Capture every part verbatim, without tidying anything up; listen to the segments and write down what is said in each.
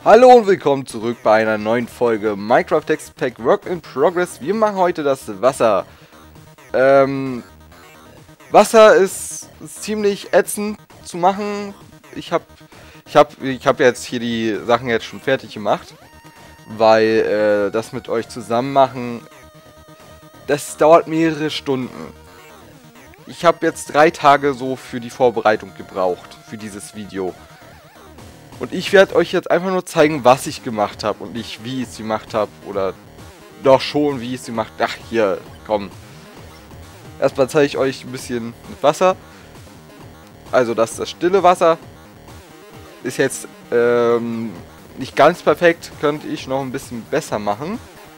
Hallo und willkommen zurück bei einer neuen Folge Minecraft Text Pack Work in Progress. Wir machen heute das Wasser. Ähm, Wasser ist ziemlich ätzend zu machen. Ich habe ich hab, ich hab jetzt hier die Sachen jetzt schon fertig gemacht, weil äh, das mit euch zusammen machen, das dauert mehrere Stunden. Ich habe jetzt drei Tage so für die Vorbereitung gebraucht, für dieses Video. Und ich werde euch jetzt einfach nur zeigen, was ich gemacht habe und nicht, wie ich es gemacht habe. Oder doch schon, wie ich es gemacht habe. Ach, hier, komm. Erstmal zeige ich euch ein bisschen mit Wasser. Also das ist das stille Wasser. Ist jetzt ähm, nicht ganz perfekt. Könnte ich noch ein bisschen besser machen.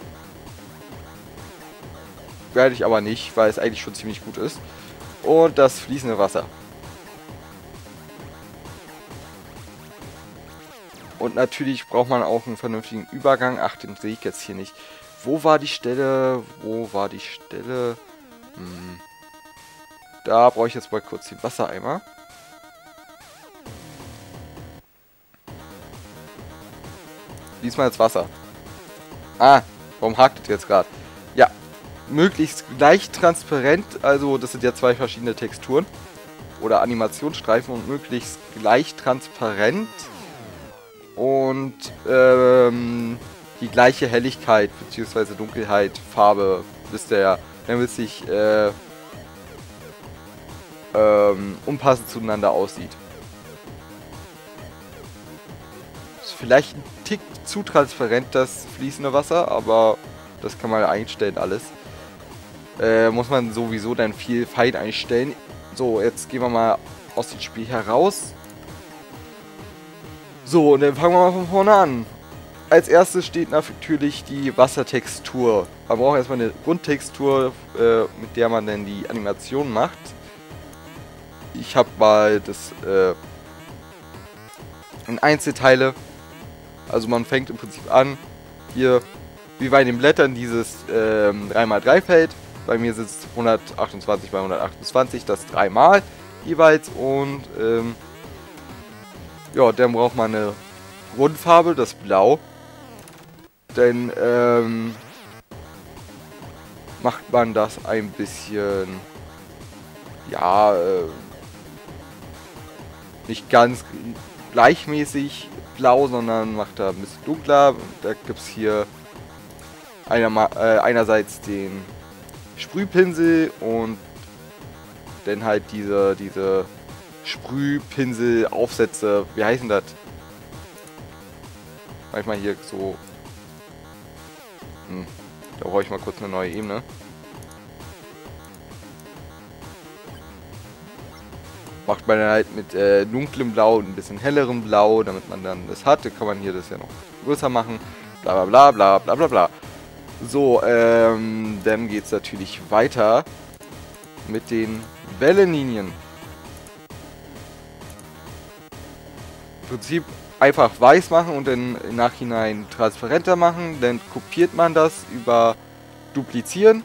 Werde ich aber nicht, weil es eigentlich schon ziemlich gut ist. Und das fließende Wasser. Und natürlich braucht man auch einen vernünftigen Übergang. Ach, den sehe ich jetzt hier nicht. Wo war die Stelle? Wo war die Stelle? Hm. Da brauche ich jetzt mal kurz den Wassereimer. Diesmal das Wasser. Ah, warum hakt das jetzt gerade? Ja, möglichst leicht transparent. Also das sind ja zwei verschiedene Texturen. Oder Animationsstreifen und möglichst leicht transparent. Und ähm, die gleiche Helligkeit bzw. Dunkelheit, Farbe, wisst ihr ja, damit es sich äh, ähm, unpassend zueinander aussieht. Ist vielleicht ein Tick zu transparent, das fließende Wasser, aber das kann man einstellen alles. Äh, muss man sowieso dann viel fein einstellen. So, jetzt gehen wir mal aus dem Spiel heraus. So, und dann fangen wir mal von vorne an. Als erstes steht natürlich die Wassertextur. Man braucht erstmal eine Grundtextur, äh, mit der man dann die Animation macht. Ich habe mal das äh, in Einzelteile. Also man fängt im Prinzip an, hier wie bei den Blättern dieses ähm, drei mal drei Feld. Bei mir sind es hundertachtundzwanzig mal hundertachtundzwanzig, das dreimal jeweils. Und ähm, ja, dann braucht man eine Grundfarbe, das Blau. Dann ähm, macht man das ein bisschen, ja, äh, nicht ganz gleichmäßig blau, sondern macht da ein bisschen dunkler. Da gibt es hier einer, äh, einerseits den Sprühpinsel und dann halt diese, diese Sprühpinsel-Aufsätze, wie heißen das? Manchmal hier so. Hm, da brauche ich mal kurz eine neue Ebene. Macht man dann halt mit äh, dunklem Blau und ein bisschen hellerem Blau, damit man dann das hat. Dann kann man hier das ja noch größer machen. Bla bla bla bla bla bla. So, ähm, dann geht es natürlich weiter mit den Wellenlinien. Im Prinzip einfach weiß machen und dann im Nachhinein transparenter machen. Dann kopiert man das über Duplizieren.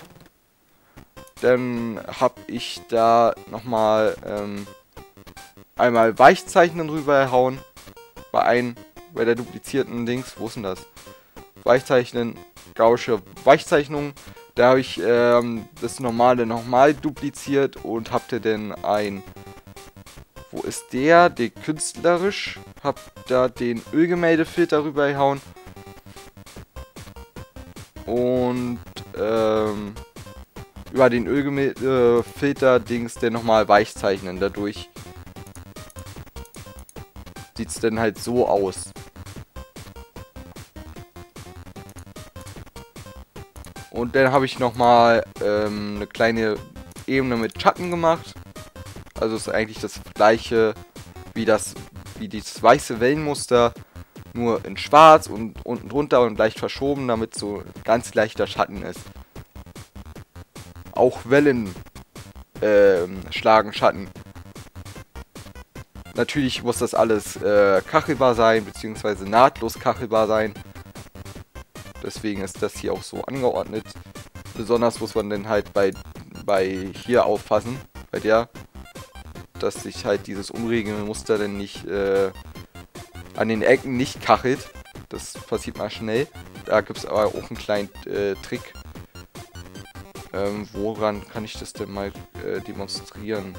Dann habe ich da nochmal ähm, einmal Weichzeichnen drüber gehauen. Bei ein, bei der duplizierten Dings. Wo ist denn das? Weichzeichnen, Gaußsche Weichzeichnung. Da habe ich ähm, das normale nochmal dupliziert und habe dann ein... Wo ist der? Der künstlerisch. Hab da den Ölgemäldefilter rübergehauen. Und ähm, über den Ölgemäldefilter-Dings dann nochmal weichzeichnen. Dadurch sieht es dann halt so aus. Und dann habe ich nochmal ähm, eine kleine Ebene mit Schatten gemacht. Also ist eigentlich das gleiche wie das wie dieses weiße Wellenmuster, nur in schwarz und unten drunter und leicht verschoben, damit so ganz leichter Schatten ist. Auch Wellen ähm, schlagen Schatten. Natürlich muss das alles äh, kachelbar sein, beziehungsweise nahtlos kachelbar sein. Deswegen ist das hier auch so angeordnet. Besonders muss man dann halt bei, bei hier aufpassen, bei der, dass sich halt dieses unregelmäßige Muster dann nicht äh, an den Ecken nicht kachelt. Das passiert mal schnell. Da gibt es aber auch einen kleinen äh, Trick. Ähm, woran kann ich das denn mal äh, demonstrieren?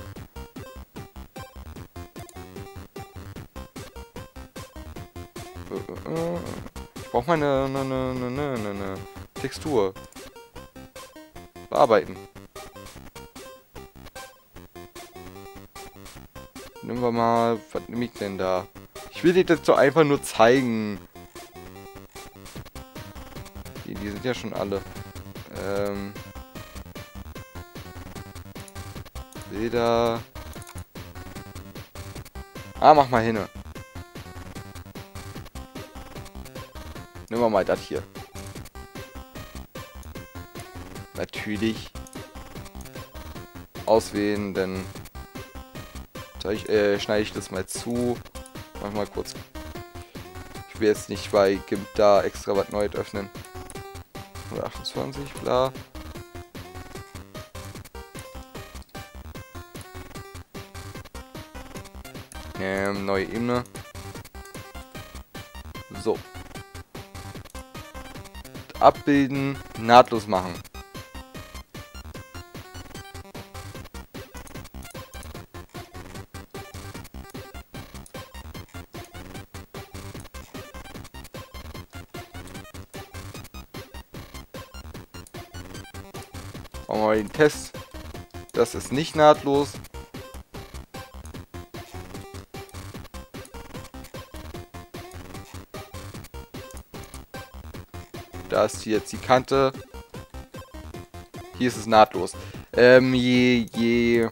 Äh, äh, ich brauche mal eine, eine, eine, eine, eine Textur. Bearbeiten. Nehmen wir mal, was nehme ich denn da? Ich will dir das so einfach nur zeigen. Die, die sind ja schon alle. Ähm. Bilder. Ah, mach mal hin. Nehmen wir mal das hier. Natürlich. Auswählen, dann ich, äh, schneide ich das mal zu. Mach mal kurz. Ich will jetzt nicht bei GIMP da extra was Neues öffnen. hundertachtundzwanzig, bla. Ähm, neue Ebene. So. Abbilden, nahtlos machen. Machen wir mal den Test. Das ist nicht nahtlos. Da ist hier jetzt die Kante. Hier ist es nahtlos. Ähm, je, je,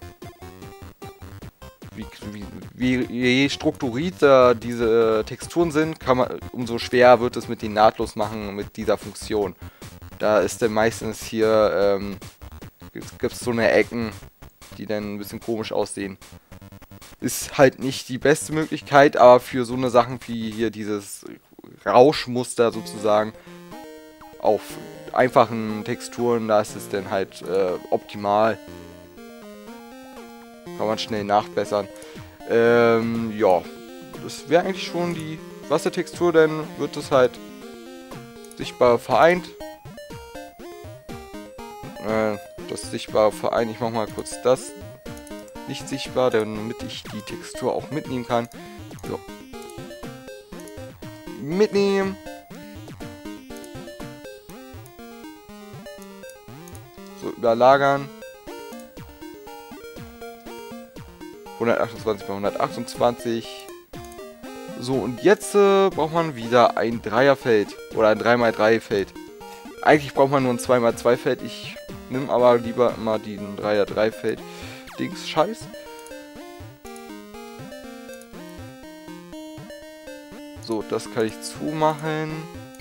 wie, wie, je strukturierter diese Texturen sind, kann man, umso schwerer wird es mit den nahtlos machen mit dieser Funktion. Da ist dann meistens hier, ähm, gibt es so eine Ecken, die dann ein bisschen komisch aussehen. Ist halt nicht die beste Möglichkeit, aber für so eine Sachen wie hier dieses Rauschmuster sozusagen, auf einfachen Texturen, da ist es dann halt äh, optimal. Kann man schnell nachbessern. Ähm, ja, das wäre eigentlich schon die Wassertextur, dann wird es halt sichtbar vereint. Äh, das sichtbar vereint, ich mache mal kurz das nicht sichtbar, damit ich die Textur auch mitnehmen kann. So. Mitnehmen. So, überlagern. hundertachtundzwanzig bei hundertachtundzwanzig. So, und jetzt äh, braucht man wieder ein Dreierfeld. Oder ein drei mal drei Feld. Eigentlich braucht man nur ein zwei mal zwei Feld. Ich nehme aber lieber immer den drei mal drei Feld. Dings, Scheiß. So, das kann ich zumachen.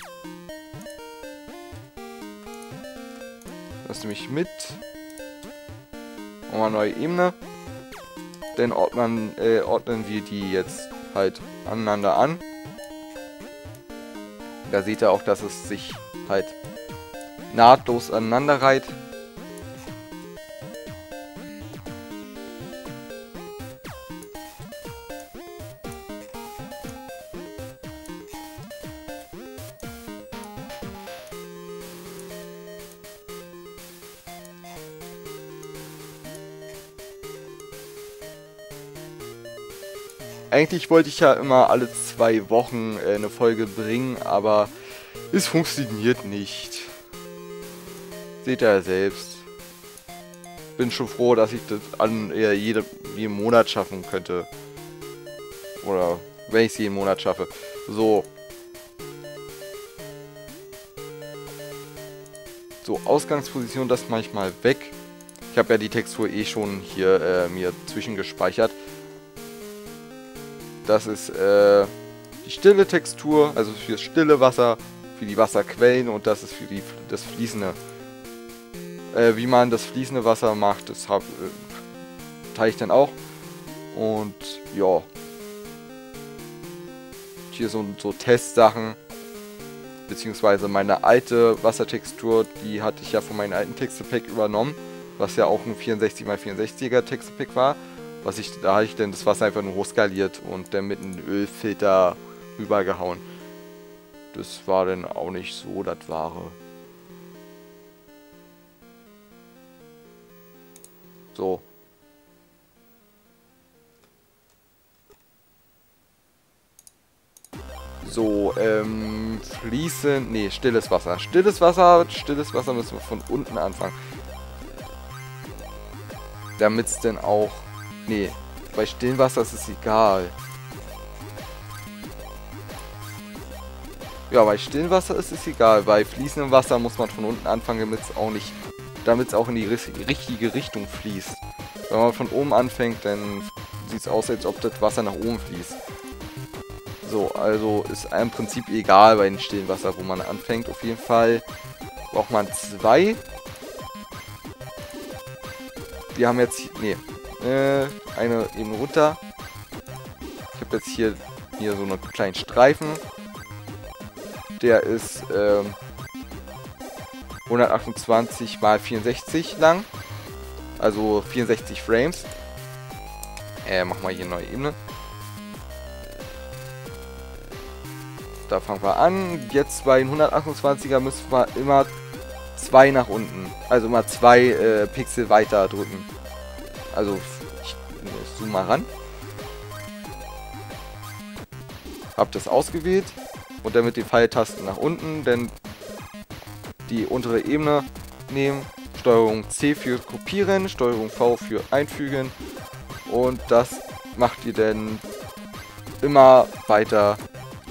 Das nehme ich mit. Machen wir neue Ebene. Dann ordnen, äh, ordnen wir die jetzt halt aneinander an. Da seht ihr auch, dass es sich halt nahtlos aneinander reiht. Eigentlich wollte ich ja immer alle zwei Wochen äh, eine Folge bringen, aber es funktioniert nicht. Seht ihr ja selbst. Bin schon froh, dass ich das an äh, jede, jeden Monat schaffen könnte. Oder wenn ich es jeden Monat schaffe. So. So, Ausgangsposition, das mache ich mal weg. Ich habe ja die Textur eh schon hier äh, mir zwischengespeichert. Das ist äh, die stille Textur, also für das stille Wasser, für die Wasserquellen, und das ist für die, das fließende. Äh, wie man das fließende Wasser macht, das hab, äh, teile ich dann auch. Und ja. Hier so, so Testsachen. Beziehungsweise meine alte Wassertextur, die hatte ich ja von meinem alten Texture-Pack übernommen. Was ja auch ein vierundsechzig mal vierundsechziger Texture-Pack war. Was ich, da habe ich dann das Wasser einfach nur hochskaliert und dann mit einem Ölfilter rübergehauen. das war dann auch nicht so das Wahre. So. So, ähm, fließend, nee, stilles Wasser. Stilles Wasser, stilles Wasser müssen wir von unten anfangen. Damit es denn auch, nee, bei stillem Wasser ist es egal. Ja, bei stillem Wasser ist es egal. Bei fließendem Wasser muss man von unten anfangen, damit es auch nicht, damit es auch in die richtige Richtung fließt. Wenn man von oben anfängt, dann sieht es aus, als ob das Wasser nach oben fließt. So, also ist im Prinzip egal bei dem stillen Wasser, wo man anfängt. Auf jeden Fall braucht man zwei. Wir haben jetzt, nee, äh, eine eben runter. Ich habe jetzt hier, hier so einen kleinen Streifen. Der ist ähm, hundertachtundzwanzig mal vierundsechzig lang. Also vierundsechzig Frames. Äh, machen wir hier eine neue Ebene. Da fangen wir an. Jetzt bei den hundertachtundzwanziger müssen wir immer zwei nach unten. Also immer zwei äh, Pixel weiter drücken. Also ich, ich zoome mal ran. Hab das ausgewählt. Und dann mit den Pfeiltasten nach unten. Dann die untere Ebene nehmen. Steuerung C für kopieren. Steuerung V für einfügen. Und das macht ihr dann immer weiter,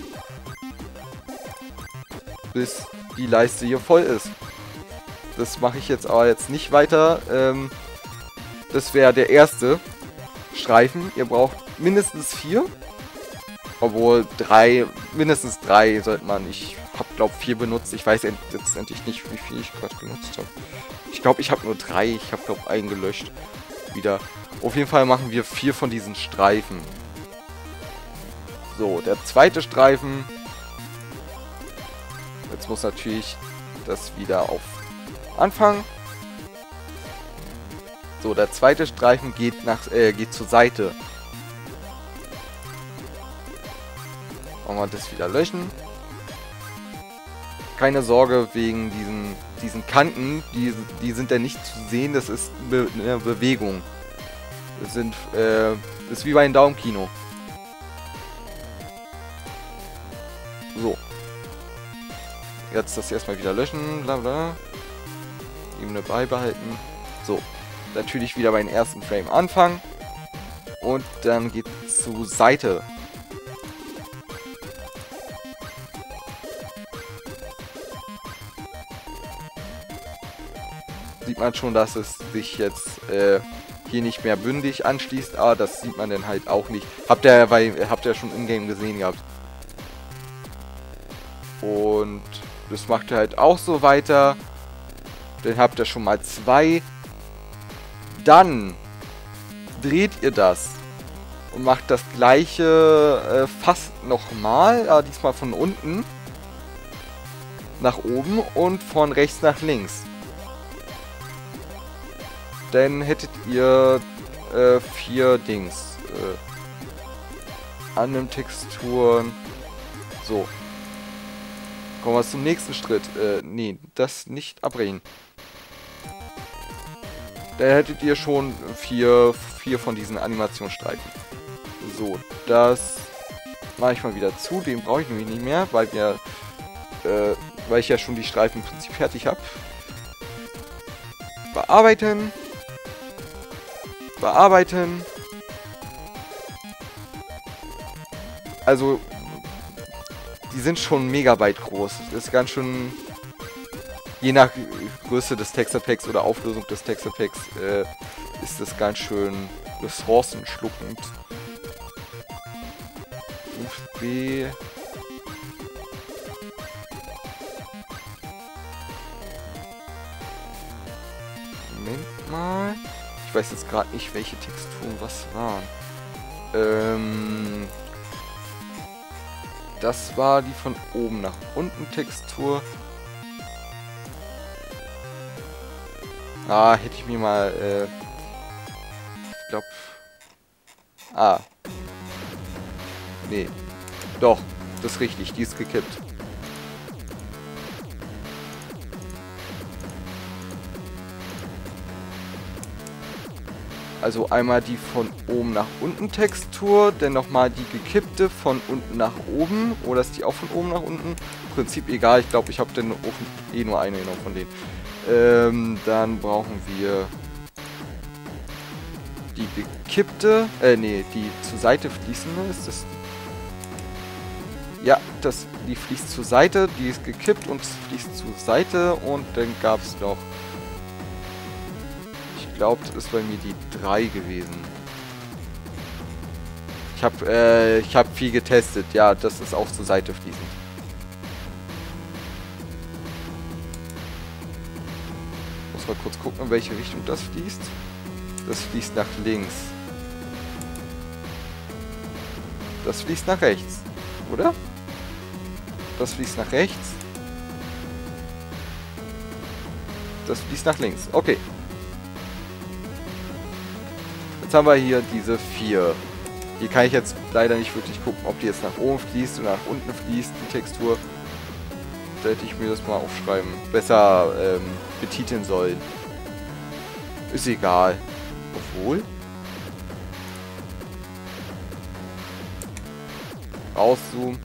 bis die Leiste hier voll ist. Das mache ich jetzt aber jetzt nicht weiter. Ähm, das wäre der erste Streifen. Ihr braucht mindestens vier. Obwohl drei, mindestens drei sollte man. Ich habe glaube vier benutzt. Ich weiß jetzt endlich nicht, wie viel ich gerade benutzt habe. Ich glaube, ich habe nur drei. Ich habe glaube einen gelöscht. Wieder. Auf jeden Fall machen wir vier von diesen Streifen. So, der zweite Streifen. Jetzt muss natürlich das wieder auf Anfang. So, der zweite Streifen geht nach äh, geht zur Seite. Wollen wir das wieder löschen. Keine Sorge wegen diesen, diesen Kanten, die, die sind ja nicht zu sehen, das ist Be eine Bewegung. Das sind, äh, das ist wie bei einem Daumenkino. So. Jetzt das erstmal wieder löschen, bla bla. Ebene beibehalten. So. Natürlich wieder bei den ersten Frame anfangen. Und dann geht zur Seite. Sieht man schon, dass es sich jetzt äh, hier nicht mehr bündig anschließt, aber das sieht man dann halt auch nicht. Habt ihr, weil, habt ihr schon in-game gesehen gehabt. Und das macht ihr halt auch so weiter. Dann habt ihr schon mal zwei. Dann dreht ihr das und macht das gleiche äh, fast nochmal, aber diesmal von unten nach oben und von rechts nach links. Dann hättet ihr äh, vier Dings. Äh, Annehmen Texturen. So. Kommen wir zum nächsten Schritt. Äh, nee, das nicht abbrechen. Da hättet ihr schon vier, vier von diesen Animationsstreifen. So, das mache ich mal wieder zu. Den brauche ich nämlich nicht mehr, weil wir, äh, weil ich ja schon die Streifen im Prinzip fertig habe. Bearbeiten. Bearbeiten. Also, die sind schon Megabyte groß. Das ist ganz schön, je nach Größe des Texture Packs oder Auflösung des Texture Packs, äh, ist das ganz schön ressourcenschluckend. fünf B. Moment mal. Ich weiß jetzt gerade nicht, welche Texturen was waren. Ähm, das war die von oben nach unten Textur. Ah, hätte ich mir mal, äh, ich glaube, ah, nee, doch, das ist richtig, die ist gekippt. Also einmal die von oben nach unten Textur, dann nochmal die gekippte von unten nach oben. Oder ist die auch von oben nach unten? Im Prinzip egal, ich glaube, ich habe dann eh nur eine genommen von denen. Ähm, dann brauchen wir die gekippte, äh, nee, die zur Seite fließende, ist das... Ja, das, die fließt zur Seite, die ist gekippt und fließt zur Seite und dann gab es noch... Ich glaube, das ist bei mir die drei gewesen. Ich habe äh, ich habe viel getestet, ja, das ist auch zur Seite fließend. Muss mal kurz gucken, in welche Richtung das fließt. Das fließt nach links. Das fließt nach rechts, oder? Das fließt nach rechts. Das fließt nach links. Okay. Jetzt haben wir hier diese vier. Hier kann ich jetzt leider nicht wirklich gucken, ob die jetzt nach oben fließt oder nach unten fließt, die Textur. Da hätte ich mir das mal aufschreiben. Besser ähm, betiteln sollen. Ist egal. Obwohl. Rauszoomen.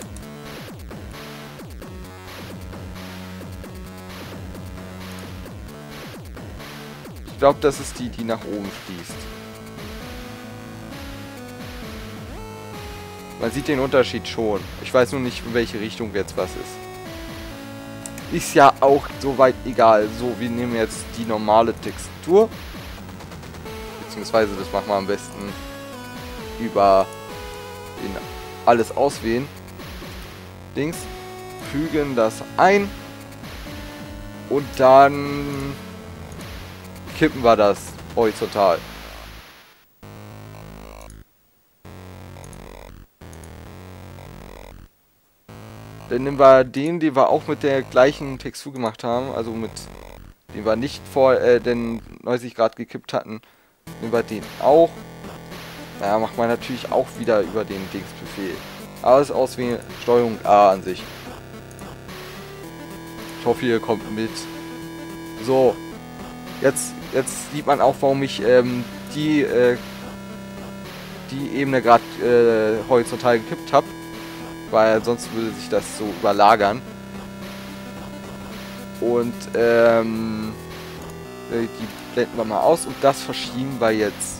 Ich glaube, das ist die, die nach oben fließt. Man sieht den Unterschied schon. Ich weiß nur nicht, in welche Richtung jetzt was ist. Ist ja auch soweit egal. So, wir nehmen jetzt die normale Textur. Beziehungsweise, das machen wir am besten über den alles auswählen. Dings. Fügen das ein. Und dann kippen wir das horizontal. Dann nehmen wir den, den wir auch mit der gleichen Textur gemacht haben, also mit den wir nicht vor äh, den neunzig Grad gekippt hatten, nehmen wir den auch. Naja, macht man natürlich auch wieder über den Dingsbefehl. Alles auswählen, Steuerung A an sich. Ich hoffe, ihr kommt mit. So, jetzt, jetzt sieht man auch, warum ich ähm, die, äh, die Ebene gerade äh, horizontal gekippt habe. Weil sonst würde sich das so überlagern. Und ähm, die blenden wir mal aus und das verschieben wir jetzt.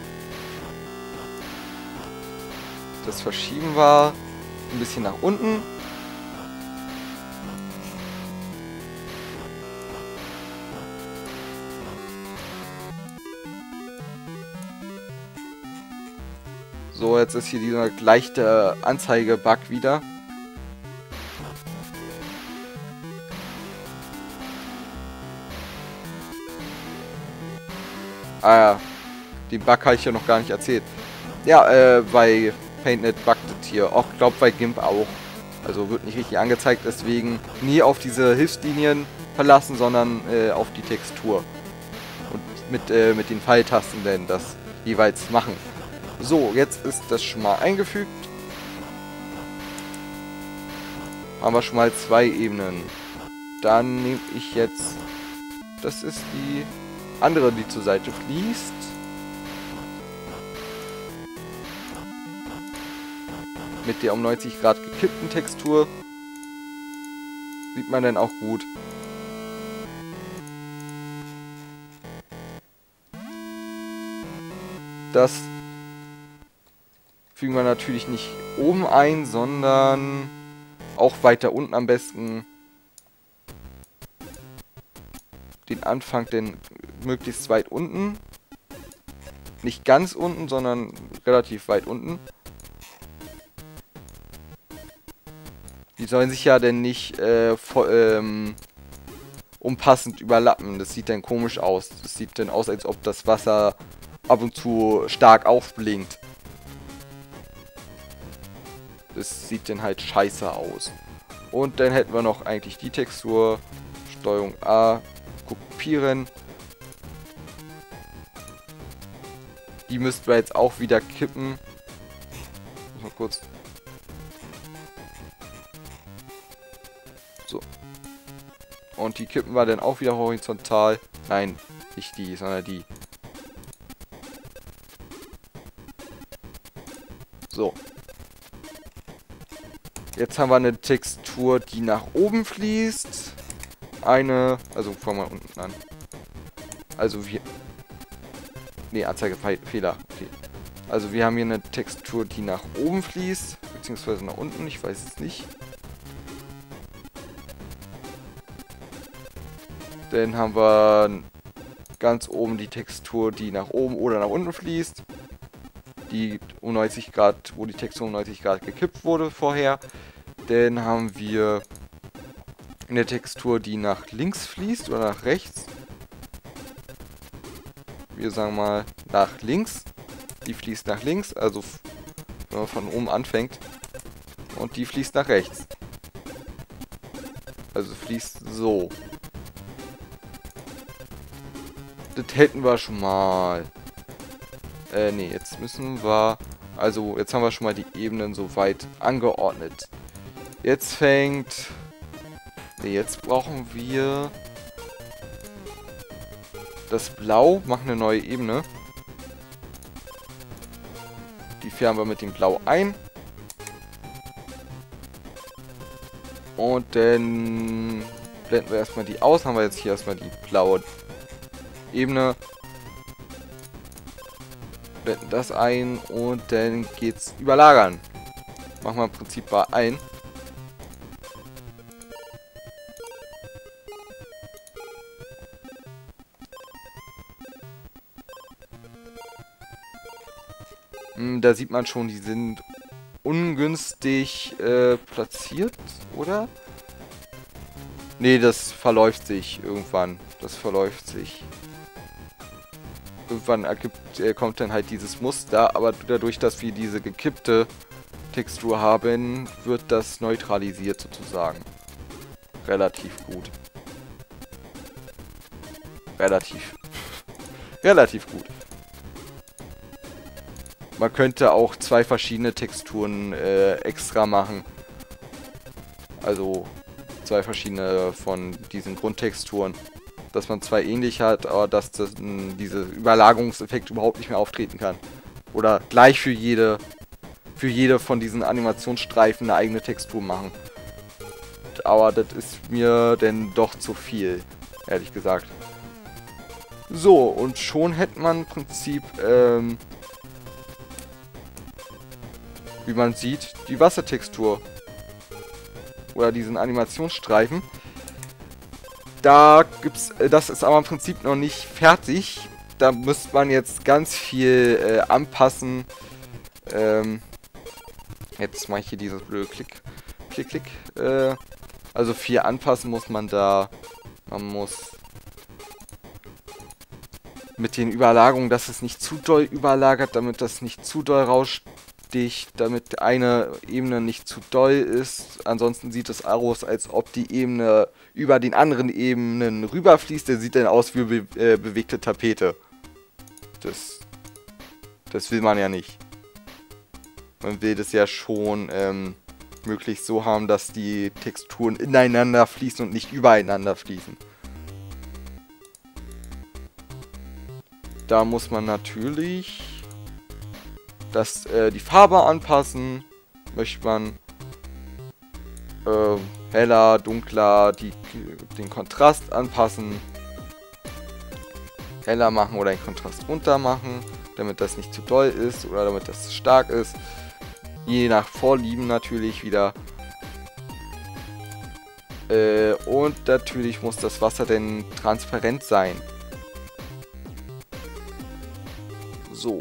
Das verschieben wir ein bisschen nach unten. So, jetzt ist hier dieser leichte Anzeige-Bug wieder. Ah ja, den Bug habe ich ja noch gar nicht erzählt. Ja, äh, bei PaintNet buggt es hier. Auch, glaube bei GIMP auch. Also wird nicht richtig angezeigt, deswegen nie auf diese Hilfslinien verlassen, sondern äh, auf die Textur. Und mit, äh, mit den Pfeiltasten denn das jeweils machen. So, jetzt ist das schon mal eingefügt. Haben wir schon mal zwei Ebenen. Dann nehme ich jetzt... Das ist die andere, die zur Seite fließt. Mit der um neunzig Grad gekippten Textur. Sieht man dann auch gut. Das fügen wir natürlich nicht oben ein, sondern auch weiter unten am besten. Den Anfang denn möglichst weit unten. Nicht ganz unten, sondern relativ weit unten. Die sollen sich ja denn nicht äh, voll, ähm, unpassend überlappen. Das sieht dann komisch aus. Das sieht dann aus, als ob das Wasser ab und zu stark aufblinkt. Das sieht dann halt scheiße aus. Und dann hätten wir noch eigentlich die Textur. Steuerung A. Kopieren. Die müssten wir jetzt auch wieder kippen. Mal kurz. So. Und die kippen wir dann auch wieder horizontal. Nein, nicht die, sondern die. So. Jetzt haben wir eine Textur, die nach oben fließt. Eine, also fangen wir unten an. Also wir... Ne, Anzeigefehler. Okay. Also wir haben hier eine Textur, die nach oben fließt. Beziehungsweise nach unten, ich weiß es nicht. Dann haben wir ganz oben die Textur, die nach oben oder nach unten fließt. Die um neunzig Grad, wo die Textur um neunzig Grad gekippt wurde vorher. Dann haben wir eine Textur, die nach links fließt oder nach rechts. Wir sagen mal nach links. Die fließt nach links, also wenn man von oben anfängt. Und die fließt nach rechts. Also fließt so. Das hätten wir schon mal. Äh, nee, jetzt müssen wir... Also, jetzt haben wir schon mal die Ebenen soweit angeordnet. Jetzt fängt... Nee, jetzt brauchen wir... Das Blau. Machen eine neue Ebene. Die färben wir mit dem Blau ein. Und dann blenden wir erstmal die aus. Haben wir jetzt hier erstmal die blaue Ebene. Blenden das ein und dann geht's überlagern. Machen wir im Prinzip bei ein. Hm, da sieht man schon, die sind ungünstig äh, platziert, oder? Nee, das verläuft sich irgendwann. Das verläuft sich. Irgendwann ergibt, äh, kommt dann halt dieses Muster, aber dadurch, dass wir diese gekippte Textur haben, wird das neutralisiert sozusagen. Relativ gut. Relativ. Relativ gut. Man könnte auch zwei verschiedene Texturen äh, extra machen. Also zwei verschiedene von diesen Grundtexturen. Dass man zwei ähnlich hat, aber dass das, mh, diese Überlagerungseffekt überhaupt nicht mehr auftreten kann. Oder gleich für jede, für jede von diesen Animationsstreifen eine eigene Textur machen. Aber das ist mir denn doch zu viel, ehrlich gesagt. So, und schon hätte man im Prinzip, ähm, wie man sieht, die Wassertextur. Oder diesen Animationsstreifen. Da gibt's, das ist aber im Prinzip noch nicht fertig. Da müsste man jetzt ganz viel äh, anpassen. Ähm, jetzt mache ich hier dieses blöde Klick, Klick, Klick. Äh, also viel anpassen muss man da. Man muss mit den Überlagerungen, dass es nicht zu doll überlagert, damit das nicht zu doll raussticht, damit eine Ebene nicht zu doll ist. Ansonsten sieht es aus, als ob die Ebene über den anderen Ebenen rüberfließt. Der sieht dann aus wie be äh, bewegte Tapete. Das, das will man ja nicht. Man will das ja schon ähm, möglichst so haben, dass die Texturen ineinander fließen und nicht übereinander fließen. Da muss man natürlich das, äh, die Farbe anpassen. Möchte man äh, heller, dunkler, die, den Kontrast anpassen. Heller machen oder den Kontrast runter machen, damit das nicht zu doll ist oder damit das stark ist. Je nach Vorlieben natürlich wieder. Äh, und natürlich muss das Wasser denn transparent sein. So.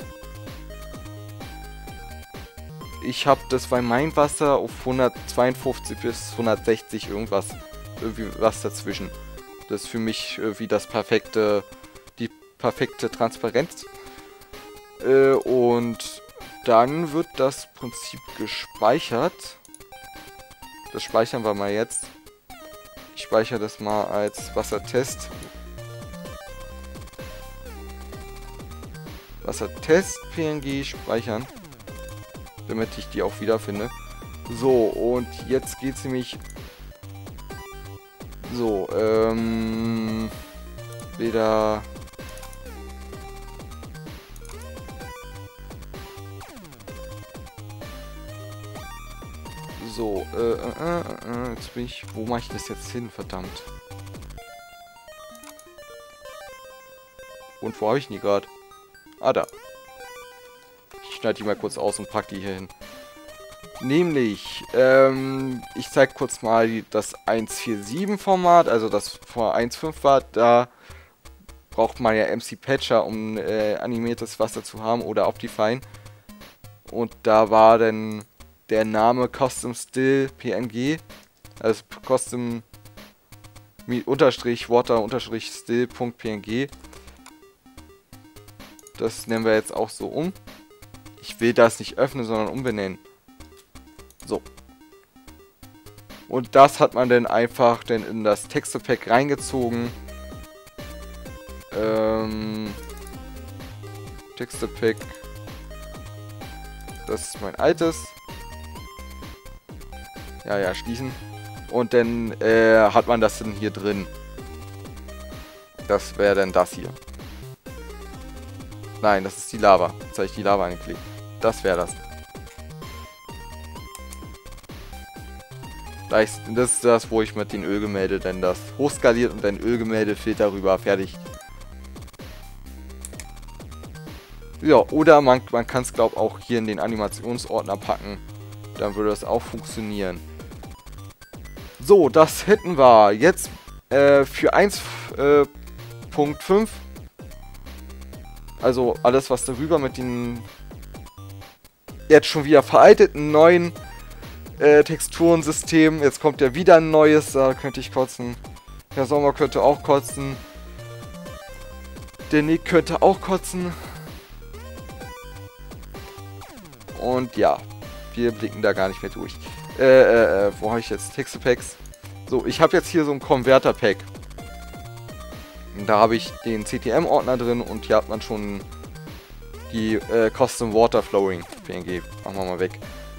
Ich habe das bei meinem Wasser auf hundertzweiundfünfzig bis hundertsechzig irgendwas, irgendwie was dazwischen. Das ist für mich irgendwie das perfekte, die perfekte Transparenz. Äh, und dann wird das Prinzip gespeichert. Das speichern wir mal jetzt. Ich speichere das mal als Wassertest. Wassertest P N G speichern, damit ich die auch wiederfinde. So, und jetzt geht es nämlich so, ähm, wieder So, äh, äh, äh, jetzt bin ich... Wo mache ich das jetzt hin, verdammt? Und wo habe ich die gerade? Ah, da. Ich schneide die mal kurz aus und packe die hier hin. Nämlich, ähm, ich zeige kurz mal das eins vier sieben Format, also das vor eins fünf war. Da braucht man ja M C Patcher, um äh, animiertes Wasser zu haben, oder Optifine. Und da war dann der Name Custom Still P N G, also Custom unterstrich Water unterstrich Still.png. Das nennen wir jetzt auch so um. Ich will das nicht öffnen, sondern umbenennen. So. Und das hat man dann einfach dann in das Texture Pack reingezogen. Ähm, Texture Pack. Das ist mein altes. Ja, ja, schließen. Und dann äh, hat man das dann hier drin. Das wäre dann das hier. Nein, das ist die Lava. Jetzt habe ich die Lava angeklickt. Das wäre das. Das ist das, wo ich mit den Ölgemälde dann das hochskaliert und dann Ölgemäldefilter rüber. Fertig. Ja, oder man, man kann es, glaube ich, auch hier in den Animationsordner packen. Dann würde das auch funktionieren. So, das hätten wir jetzt äh, für eins Punkt fünf. Also alles, was darüber mit den jetzt schon wieder veralteten neuen äh, Texturensystemen. Jetzt kommt ja wieder ein neues, da könnte ich kotzen. Der Sommer könnte auch kotzen. Der Nick könnte auch kotzen. Und ja, wir blicken da gar nicht mehr durch. Äh, äh, äh, wo habe ich jetzt Texture Packs? So, ich habe jetzt hier so ein Converter Pack. Da habe ich den C T M-Ordner drin und hier hat man schon die äh, Custom Water Flowing P N G. Machen wir mal weg.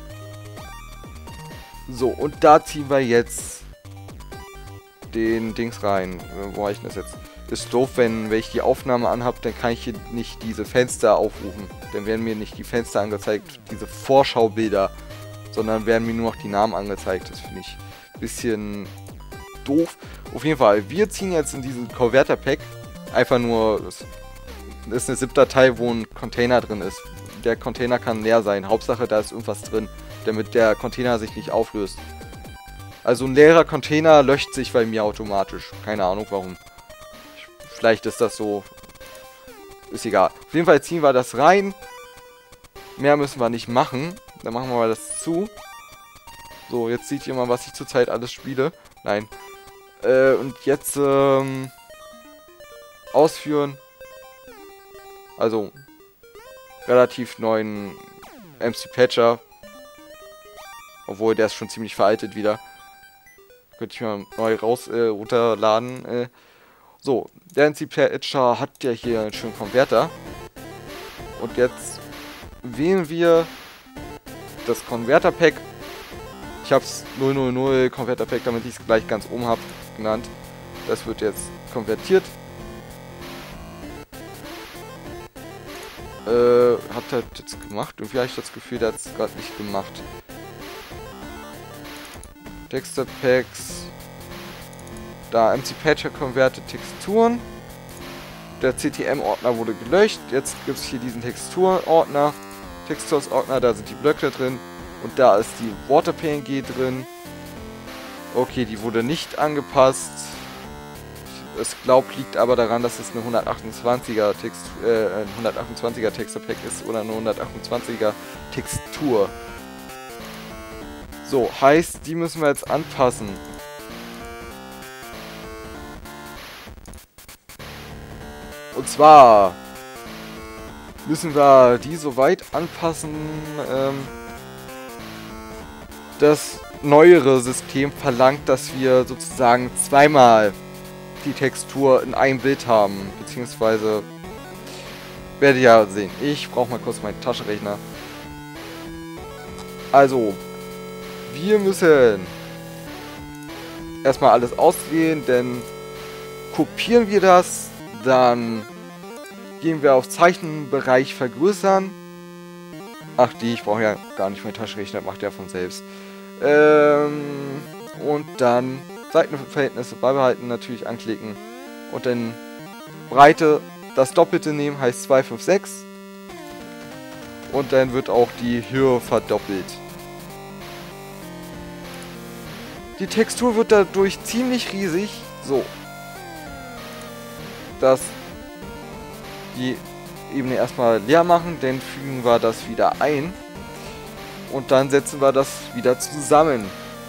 So, und da ziehen wir jetzt den Dings rein. Wo habe ich das jetzt? Ist doof, wenn, wenn ich die Aufnahme anhabe, dann kann ich hier nicht diese Fenster aufrufen. Dann werden mir nicht die Fenster angezeigt, diese Vorschaubilder, sondern werden mir nur noch die Namen angezeigt. Das finde ich ein bisschen doof. Auf jeden Fall, wir ziehen jetzt in diesen Converter Pack einfach nur, das ist eine ZIP-Datei, wo ein Container drin ist. Der Container kann leer sein. Hauptsache, da ist irgendwas drin, damit der Container sich nicht auflöst. Also ein leerer Container löscht sich bei mir automatisch. Keine Ahnung warum. Vielleicht ist das so. Ist egal. Auf jeden Fall ziehen wir das rein. Mehr müssen wir nicht machen. Dann machen wir mal das zu. So, jetzt seht ihr mal, was ich zurzeit alles spiele. Nein. Äh, und jetzt ähm, ausführen. Also relativ neuen M C Patcher. Obwohl, der ist schon ziemlich veraltet wieder. Könnte ich mal neu raus äh, runterladen. Äh. So, der M C Patcher hat ja hier einen schönen Konverter. Und jetzt wählen wir das Converter Pack. Ich habe es null null null Converter Pack, damit ich es gleich ganz oben habe, genannt. Das wird jetzt konvertiert. Äh, hat er jetzt gemacht? Irgendwie habe ich das Gefühl, der hat es gerade nicht gemacht. Texture Packs. Da M C Patcher konvertiert Texturen. Der C T M-Ordner wurde gelöscht. Jetzt gibt es hier diesen Texturordner. Textures-Ordner, da sind die Blöcke drin. Und da ist die Water P N G drin. Okay, die wurde nicht angepasst. Es glaubt, liegt aber daran, dass es eine hundertachtundzwanziger Text, äh, ein hundertachtundzwanziger Texture Pack ist oder eine hundertachtundzwanziger Textur. So, heißt, die müssen wir jetzt anpassen. Und zwar müssen wir die so weit anpassen, ähm, das neuere System verlangt, dass wir sozusagen zweimal die Textur in einem Bild haben, beziehungsweise werdet ihr ja sehen. Ich brauche mal kurz meinen Taschenrechner. Also, wir müssen erstmal alles auswählen, denn kopieren wir das, dann gehen wir auf Zeichenbereich vergrößern. Ach die, ich brauche ja gar nicht meinen Taschenrechner, macht der von selbst. Ähm, und dann Seitenverhältnisse beibehalten, natürlich anklicken. Und dann Breite das Doppelte nehmen, heißt zwei fünf sechs. Und dann wird auch die Höhe verdoppelt. Die Textur wird dadurch ziemlich riesig. So. Das die Ebene erstmal leer machen, dann fügen wir das wieder ein. Und dann setzen wir das wieder zusammen.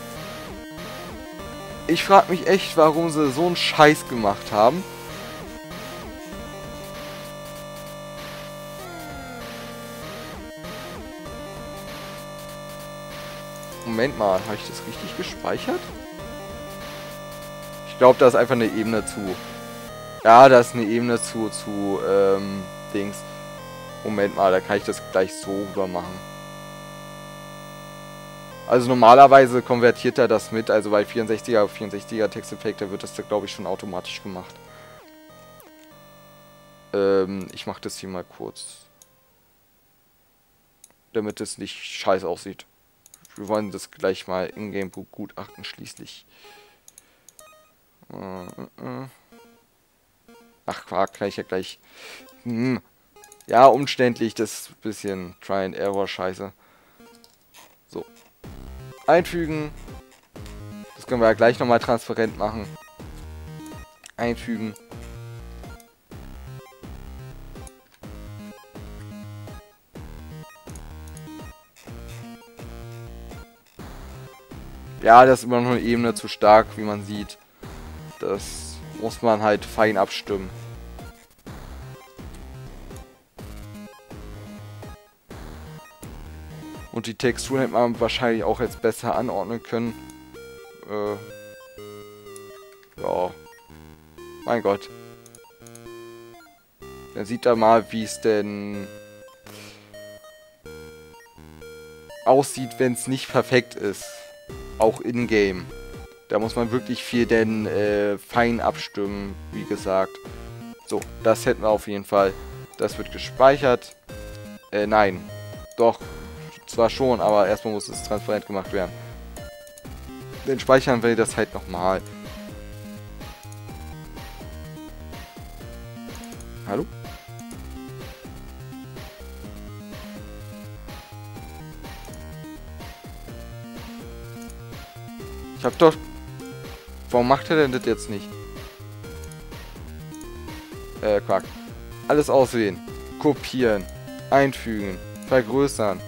Ich frage mich echt, warum sie so einen Scheiß gemacht haben. Moment mal, habe ich das richtig gespeichert? Ich glaube, da ist einfach eine Ebene zu. Ja, da ist eine Ebene zu, zu, ähm, Dings. Moment mal, da kann ich das gleich so rüber machen. Also normalerweise konvertiert er das mit, also bei vierundsechziger, vierundsechziger Texteffekt, da wird das da glaube ich schon automatisch gemacht. Ähm, ich mache das hier mal kurz. Damit es nicht scheiße aussieht. Wir wollen das gleich mal in-game begutachten schließlich. Ach, Quark, kann ich ja gleich... Hm. Ja, umständlich, das ist ein bisschen Try-and-Error-Scheiße. So. Einfügen. Das können wir ja gleich nochmal transparent machen. Einfügen. Ja, das ist immer noch eine Ebene zu stark, wie man sieht. Das muss man halt fein abstimmen. Und die Texturen hätte man wahrscheinlich auch jetzt besser anordnen können. Äh, ja. Mein Gott. Dann sieht er mal, wie es denn aussieht, wenn es nicht perfekt ist. Auch in-game. Da muss man wirklich viel denn äh, fein abstimmen, wie gesagt. So, das hätten wir auf jeden Fall. Das wird gespeichert. Äh, nein. Doch. Zwar schon, aber erstmal muss es transparent gemacht werden. Dann speichern wir das halt nochmal. Hallo? Ich hab doch... Warum macht er denn das jetzt nicht? Äh, Quark. Alles auswählen. Kopieren. Einfügen. Vergrößern.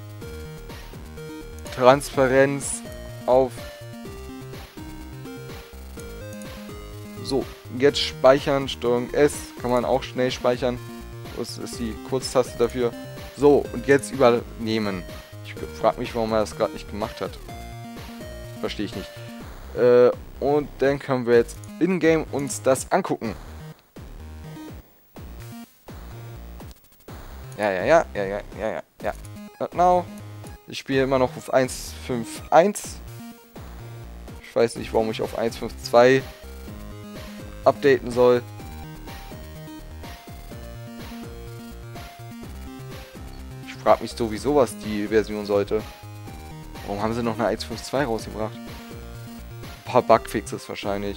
Transparenz auf. So, jetzt speichern. Steuerung S. Kann man auch schnell speichern. Das ist die Kurztaste dafür. So, und jetzt übernehmen. Ich frage mich, warum er das gerade nicht gemacht hat. Verstehe ich nicht. Äh, und dann können wir jetzt in-game uns das angucken. Ja, ja, ja, ja, ja, ja, ja, ja. Not now. Ich spiele immer noch auf eins Punkt fünf Punkt eins. Ich weiß nicht, warum ich auf eins Punkt fünf Punkt zwei updaten soll. Ich frage mich sowieso, was die Version sollte. Warum haben sie noch eine eins Punkt fünf Punkt zwei rausgebracht? Ein paar Bugfixes wahrscheinlich.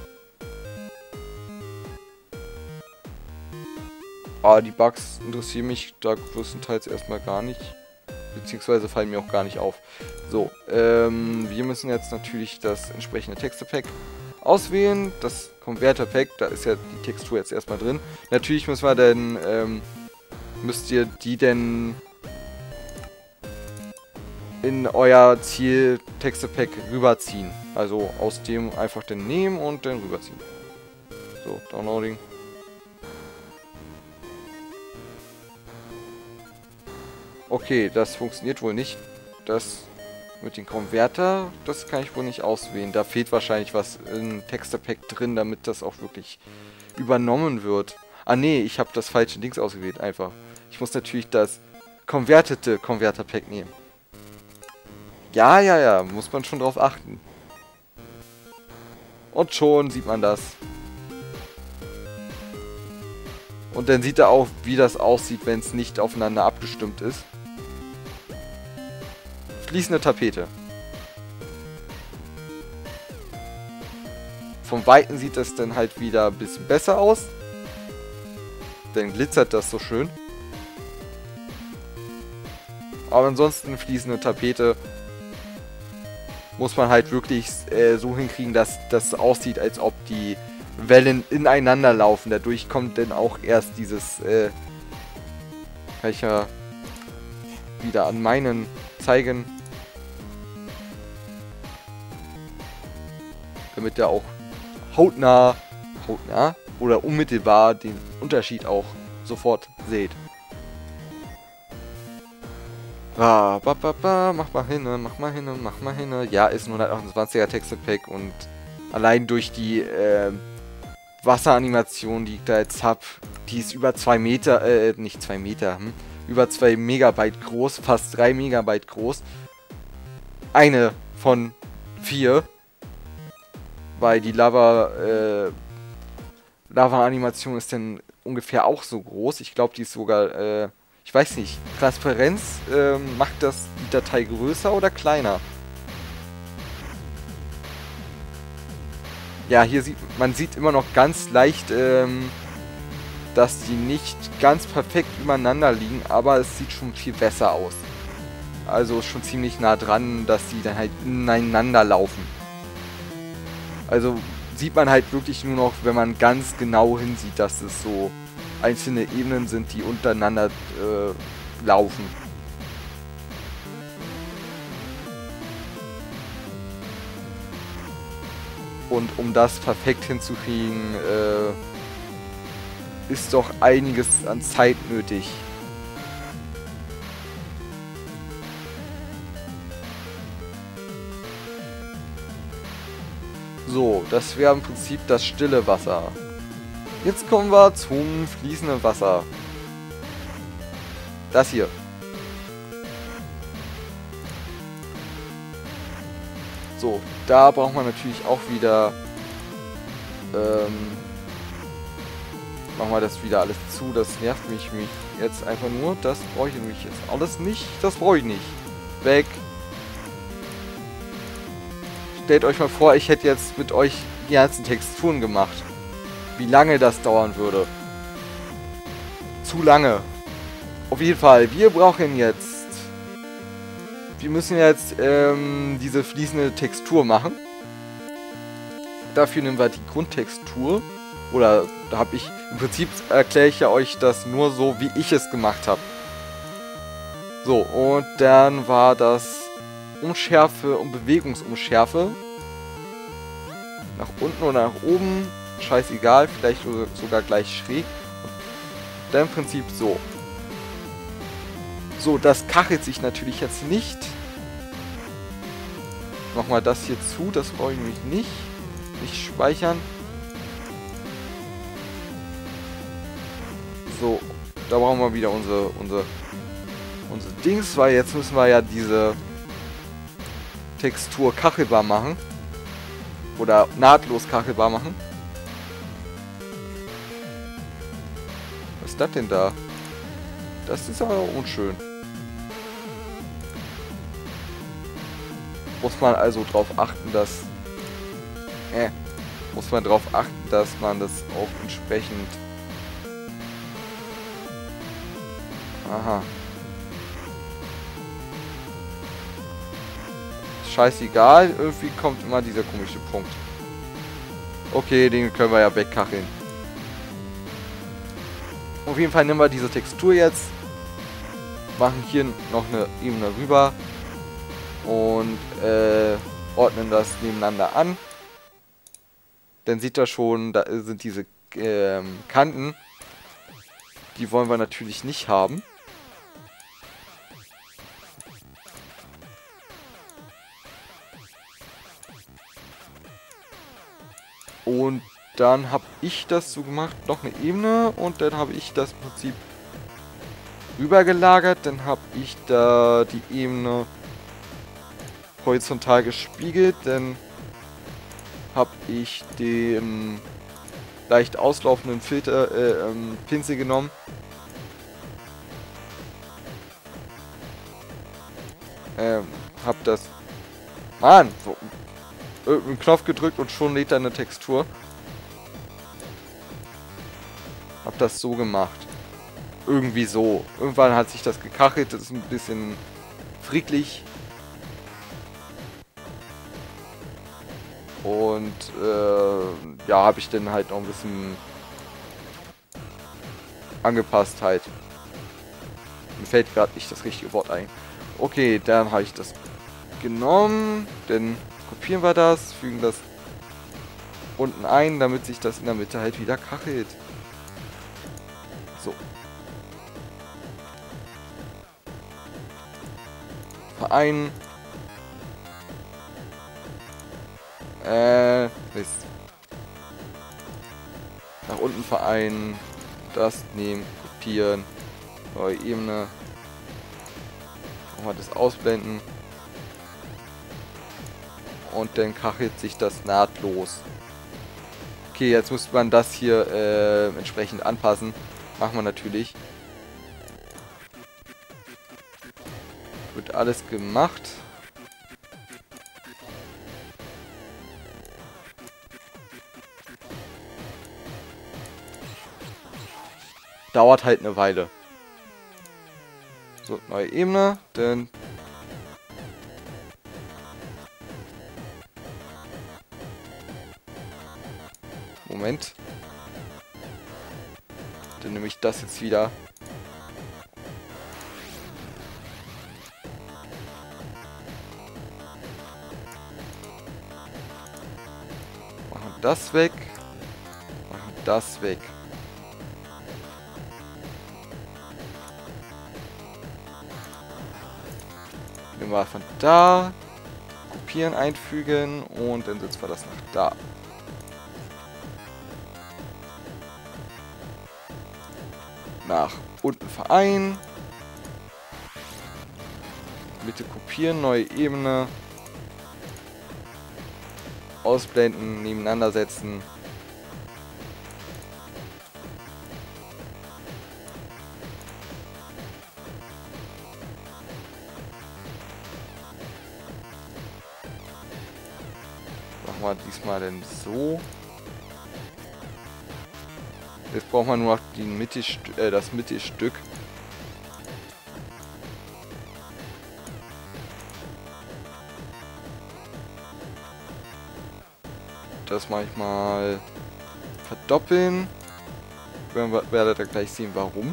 Ah, die Bugs interessieren mich da größtenteils erstmal gar nicht. Beziehungsweise fallen mir auch gar nicht auf. So, ähm, wir müssen jetzt natürlich das entsprechende Texture-Pack auswählen. Das Converter-Pack, da ist ja die Textur jetzt erstmal drin. Natürlich müssen wir dann, ähm, müsst ihr die denn in euer Ziel Texture-Pack rüberziehen. Also aus dem einfach dann nehmen und dann rüberziehen. So, Downloading. Okay, das funktioniert wohl nicht. Das mit dem Konverter, das kann ich wohl nicht auswählen. Da fehlt wahrscheinlich was in Texture-Pack drin, damit das auch wirklich übernommen wird. Ah nee, ich habe das falsche Dings ausgewählt, einfach. Ich muss natürlich das konvertete Converter-Pack nehmen. Ja, ja, ja, muss man schon drauf achten. Und schon sieht man das. Und dann sieht er auch, wie das aussieht, wenn es nicht aufeinander abgestimmt ist. Fließende Tapete. vom Weiten sieht das dann halt wieder ein bisschen besser aus. Dann glitzert das so schön. Aber ansonsten fließende Tapete muss man halt wirklich äh, so hinkriegen, dass das aussieht, als ob die Wellen ineinander laufen. Dadurch kommt dann auch erst dieses, äh, kann ich ja wieder an meinen zeigen, damit der auch hautnah, hautnah oder unmittelbar den Unterschied auch sofort seht. Ah, ba, ba, ba, mach mal hin, mach mal hin, mach mal hin. Ja, ist ein hundertachtundzwanziger Texture-Pack und allein durch die äh, Wasseranimation, die ich da jetzt habe, die ist über zwei Meter, äh, nicht zwei Meter, hm, über zwei Megabyte groß, fast drei Megabyte groß. Eine von vier, weil die Lava, äh, Lava-Animation ist dann ungefähr auch so groß. Ich glaube, die ist sogar, äh, ich weiß nicht, Transparenz, äh, macht das die Datei größer oder kleiner? Ja, hier sieht man sieht immer noch ganz leicht, ähm, dass die nicht ganz perfekt übereinander liegen, aber es sieht schon viel besser aus. Also ist schon ziemlich nah dran, dass die dann halt ineinander laufen. Also sieht man halt wirklich nur noch, wenn man ganz genau hinsieht, dass es so einzelne Ebenen sind, die untereinander äh, laufen. Und um das perfekt hinzukriegen, äh, ist doch einiges an Zeit nötig. So, das wäre im Prinzip das stille Wasser. Jetzt kommen wir zum fließenden Wasser. Das hier. So, da braucht man natürlich auch wieder... Ähm, machen wir das wieder alles zu. Das nervt mich, mich jetzt einfach nur. Das brauche ich nämlich jetzt alles nicht. Das brauche ich nicht. Weg. Stellt euch mal vor, ich hätte jetzt mit euch die ganzen Texturen gemacht. Wie lange das dauern würde. Zu lange. Auf jeden Fall, wir brauchen jetzt... Wir müssen jetzt ähm, diese fließende Textur machen. Dafür nehmen wir die Grundtextur. Oder da habe ich... Im Prinzip erkläre ich ja euch das nur so, wie ich es gemacht habe. So, und dann war das Unschärfe und Bewegungsunschärfe. Nach unten oder nach oben. Scheißegal, vielleicht sogar gleich schräg. Dann im Prinzip so. So, das kachelt sich natürlich jetzt nicht. Nochmal das hier zu, das brauche ich nämlich nicht. Nicht speichern. So, da brauchen wir wieder unsere, unsere, unsere Dings, weil jetzt müssen wir ja diese Textur kachelbar machen. Oder nahtlos kachelbar machen. Was ist das denn da? Das ist aber unschön. Muss man also darauf achten, dass... Äh, muss man darauf achten, dass man das auch entsprechend... Aha. Scheißegal, irgendwie kommt immer dieser komische Punkt. Okay, den können wir ja wegkacheln. Auf jeden Fall nehmen wir diese Textur jetzt. Machen hier noch eine Ebene rüber. Und äh, ordnen das nebeneinander an. Dann sieht er schon, da sind diese ähm, Kanten. Die wollen wir natürlich nicht haben. Und dann habe ich das so gemacht, noch eine Ebene. Und dann habe ich das im Prinzip rübergelagert. Dann habe ich da die Ebene horizontal gespiegelt. Dann habe ich den leicht auslaufenden Filter, äh, ähm, Pinsel genommen. Ähm, hab das... Mann! Wo, äh, einen Knopf gedrückt und schon lädt er eine Textur. Hab das so gemacht. Irgendwie so. Irgendwann hat sich das gekachelt. Das ist ein bisschen friedlich. Und äh, ja, habe ich dann halt noch ein bisschen angepasst halt. Mir fällt gerade nicht das richtige Wort ein. Okay, dann habe ich das genommen. Dann kopieren wir das, fügen das unten ein, damit sich das in der Mitte halt wieder kachelt. So. Vereinen. Äh, Mist. Nach unten vereinen. Das nehmen, kopieren. Neue Ebene. Nochmal das ausblenden. Und dann kachelt sich das nahtlos. Okay, jetzt muss man das hier äh, entsprechend anpassen. Machen wir natürlich. Wird alles gemacht. Dauert halt eine Weile. So, neue Ebene. Dann Moment. Dann nehme ich das jetzt wieder. Machen das weg. Machen das weg. Nehmen wir von da. Kopieren, einfügen und dann setzen wir das nach da. Nach unten vereinen. Mitte kopieren, neue Ebene. Ausblenden, nebeneinander setzen. Machen wir diesmal denn so. Jetzt braucht man nur noch die Mitte, äh, das Mittelstück. Das mache ich mal verdoppeln. Wir werden da gleich sehen, warum.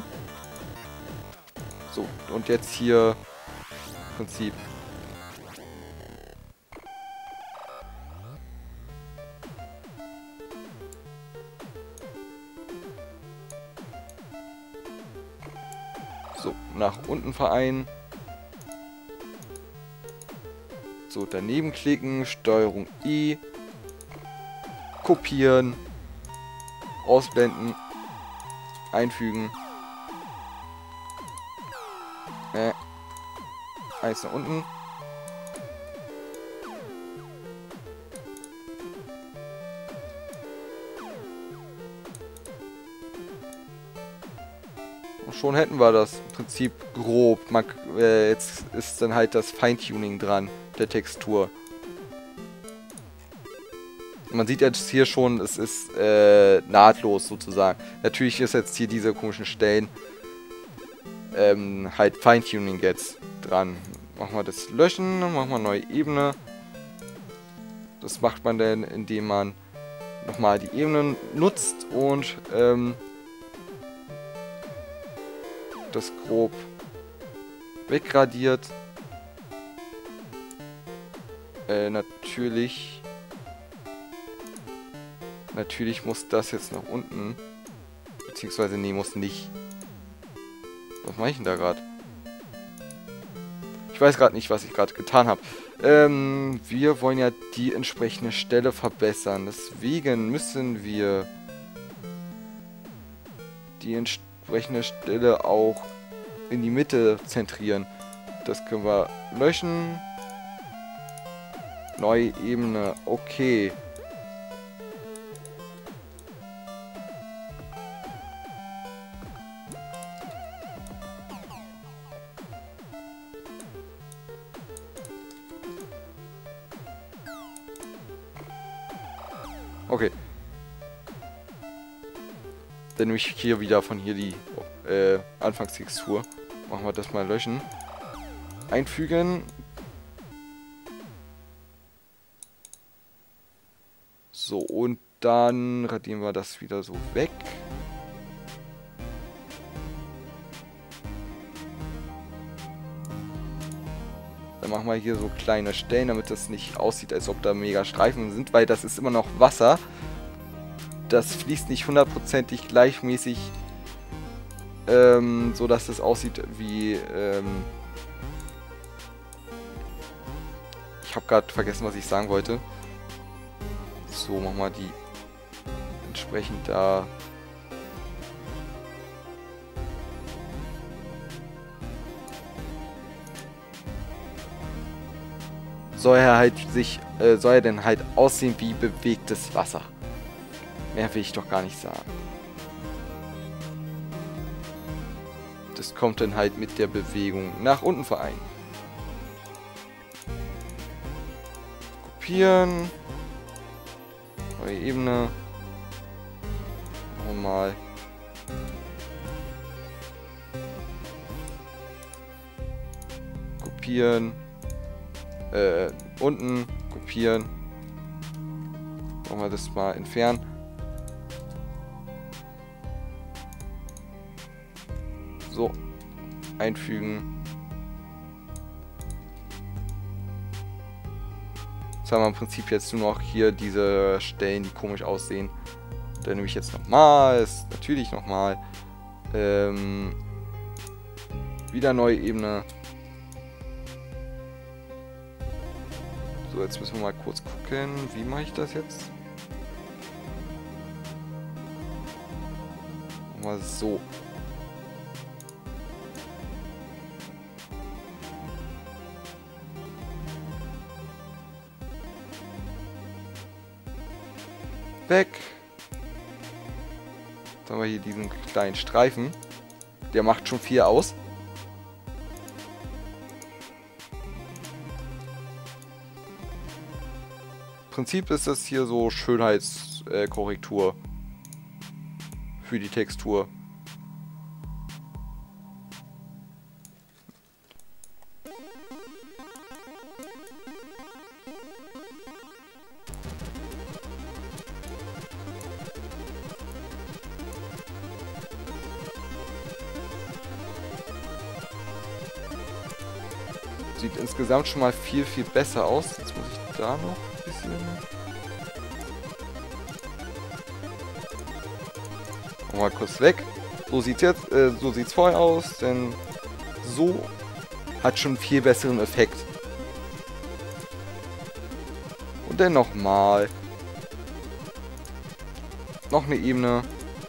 So, und jetzt hier im Prinzip so, nach unten vereinen. So, daneben klicken, Steuerung I, kopieren, ausblenden, einfügen. Äh, eins nach unten. Schon hätten wir das im Prinzip grob. Man, äh, jetzt ist dann halt das Feintuning dran, der Textur. Man sieht jetzt hier schon, es ist äh, nahtlos sozusagen. Natürlich ist jetzt hier diese komischen Stellen ähm, halt Feintuning jetzt dran. Machen wir das Löschen, machen wir neue Ebene. Das macht man dann, indem man nochmal die Ebenen nutzt und ähm, das grob wegradiert. Äh, natürlich. Natürlich muss das jetzt nach unten. Beziehungsweise, nee, muss nicht. Was mache ich denn da gerade? Ich weiß gerade nicht, was ich gerade getan habe. Ähm, wir wollen ja die entsprechende Stelle verbessern. Deswegen müssen wir die entsprechende Stelle auch in die Mitte zentrieren. Das können wir löschen. Neue Ebene. Okay. Okay. Dann nehme ich hier wieder von hier die äh, Anfangstextur. Machen wir das mal löschen. Einfügen. So, und dann radieren wir das wieder so weg. Dann machen wir hier so kleine Stellen, damit das nicht aussieht, als ob da mega Streifen sind, weil das ist immer noch Wasser. Das fließt nicht hundertprozentig gleichmäßig, ähm, so dass es aussieht wie, ähm ich habe gerade vergessen, was ich sagen wollte. So, machen wir die entsprechend da. Soll er halt sich, äh, soll er denn halt aussehen wie bewegtes Wasser. Mehr will ich doch gar nicht sagen. Das kommt dann halt mit der Bewegung nach unten vereint. Kopieren. Neue Ebene. Nochmal. Kopieren. Äh, unten kopieren. Wollen wir das mal entfernen. So. Einfügen. Jetzt haben wir im Prinzip jetzt nur noch hier diese Stellen, die komisch aussehen. Dann nehme ich jetzt nochmal, ist natürlich nochmal. Ähm, wieder neue Ebene. So, jetzt müssen wir mal kurz gucken, wie mache ich das jetzt? Mal so. Weg. Jetzt haben wir hier diesen kleinen Streifen. Der macht schon viel aus. Im Prinzip ist das hier so Schönheitskorrektur äh, für die Textur. Sieht insgesamt schon mal viel, viel besser aus. Jetzt muss ich da noch ein bisschen... Mal kurz weg. So sieht's jetzt, äh, so sieht's vorher aus, denn so hat schon einen viel besseren Effekt. Und dann nochmal. Noch eine Ebene.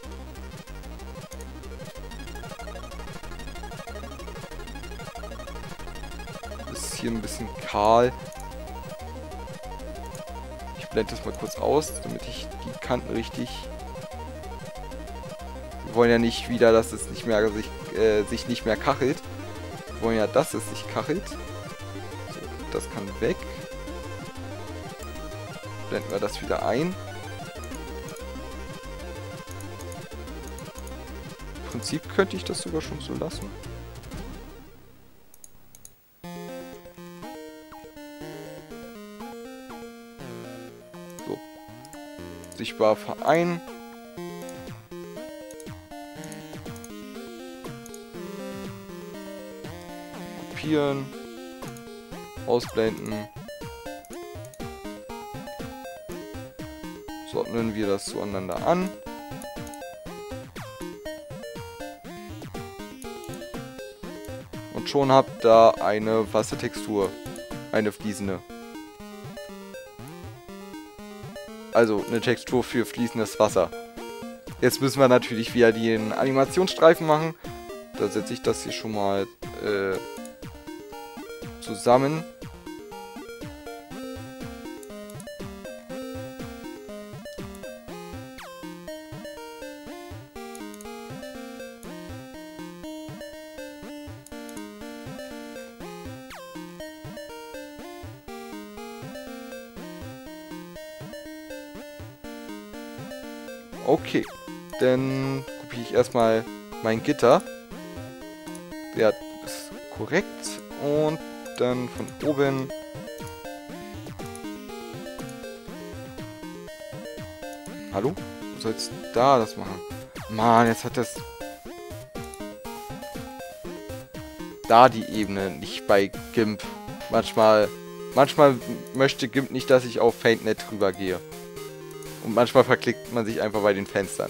Ist hier ein bisschen kahl. Ich blende das mal kurz aus, damit ich die Kanten richtig... Wir wollen ja nicht wieder, dass es nicht mehr sich, äh, sich nicht mehr kachelt. Wir wollen ja, dass es sich kachelt. So, das kann weg. Blenden wir das wieder ein. Im Prinzip könnte ich das sogar schon so lassen. So. Sichtbar vereinen. Kopieren. Ausblenden. Ordnen wir das zueinander an. Und schon habt ihr eine Wassertextur. Eine fließende. Also eine Textur für fließendes Wasser. Jetzt müssen wir natürlich wieder den Animationsstreifen machen. Da setze ich das hier schon mal äh, zusammen. Okay. Dann kopiere ich erstmal mein Gitter. Der ist korrekt. Und dann von oben. Hallo? Du sollst da das machen. Mann, jetzt hat das... Da die Ebene, nicht bei GIMP. Manchmal... Manchmal möchte GIMP nicht, dass ich auf FaintNet drüber gehe. Und manchmal verklickt man sich einfach bei den Fenstern.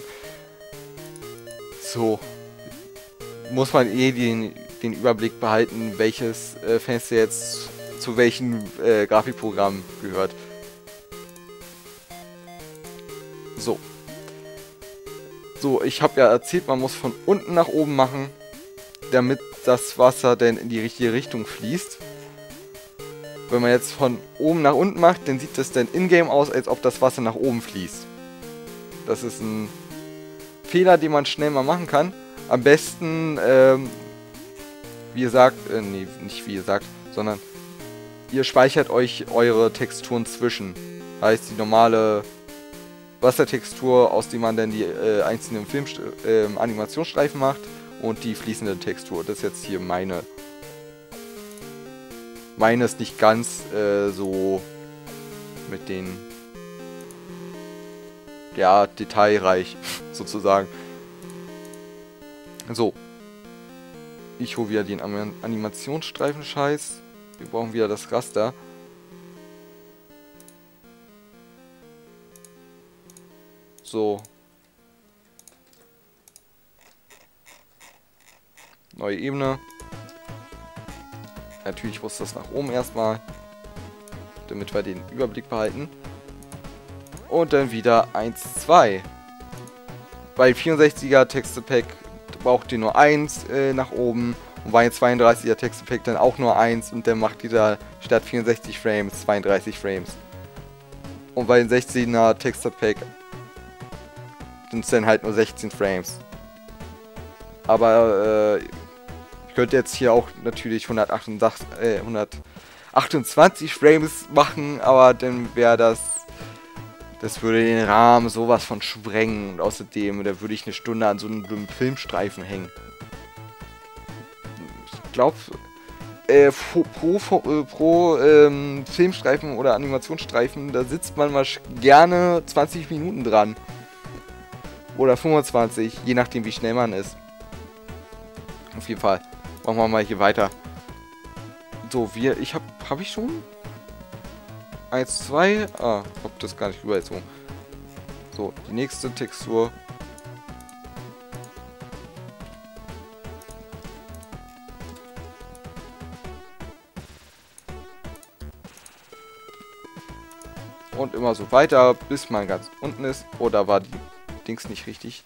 So. Muss man eh den, den Überblick behalten, welches äh, Fenster jetzt zu welchem äh, Grafikprogramm gehört. So. So, ich habe ja erzählt, man muss von unten nach oben machen, damit das Wasser denn in die richtige Richtung fließt. Wenn man jetzt von oben nach unten macht, dann sieht das dann in-game aus, als ob das Wasser nach oben fließt. Das ist ein Fehler, den man schnell mal machen kann. Am besten, ähm, wie gesagt, äh, nee, nicht wie gesagt, sondern ihr speichert euch eure Texturen zwischen. Heißt, die normale Wassertextur, aus der man dann die äh, einzelnen Film äh, Animationsstreifen macht, und die fließende Textur. Das ist jetzt hier meine. Meine ist nicht ganz äh, so mit den, ja, detailreich sozusagen. So. Ich hole wieder den Animationsstreifen-Scheiß. Wir brauchen wieder das Raster. So. Neue Ebene. Natürlich muss das nach oben erstmal, damit wir den Überblick behalten. Und dann wieder eins, zwei. Bei vierundsechziger Texture Pack braucht ihr nur eins äh, nach oben. Und bei zweiunddreißiger Texture Pack dann auch nur eins. Und dann macht ihr da statt vierundsechzig Frames zweiunddreißig Frames. Und bei den sechzehner Texture Pack sind es dann halt nur sechzehn Frames. Aber äh, ich könnte jetzt hier auch natürlich hundertachtundzwanzig, äh, hundertachtundzwanzig Frames machen, aber dann wäre das, das würde den Rahmen sowas von sprengen. Und außerdem, da würde ich eine Stunde an so einem dummen Filmstreifen hängen. Ich glaube, äh, pro, pro, pro ähm, Filmstreifen oder Animationsstreifen, da sitzt man mal gerne zwanzig Minuten dran. Oder fünfundzwanzig, je nachdem wie schnell man ist. Auf jeden Fall. Machen wir mal hier weiter. So, wir, ich hab, hab ich schon? eins, zwei, ah, hab das gar nicht rübergezogen. So, die nächste Textur. Und immer so weiter, bis man ganz unten ist. Oh, da war die Dings nicht richtig.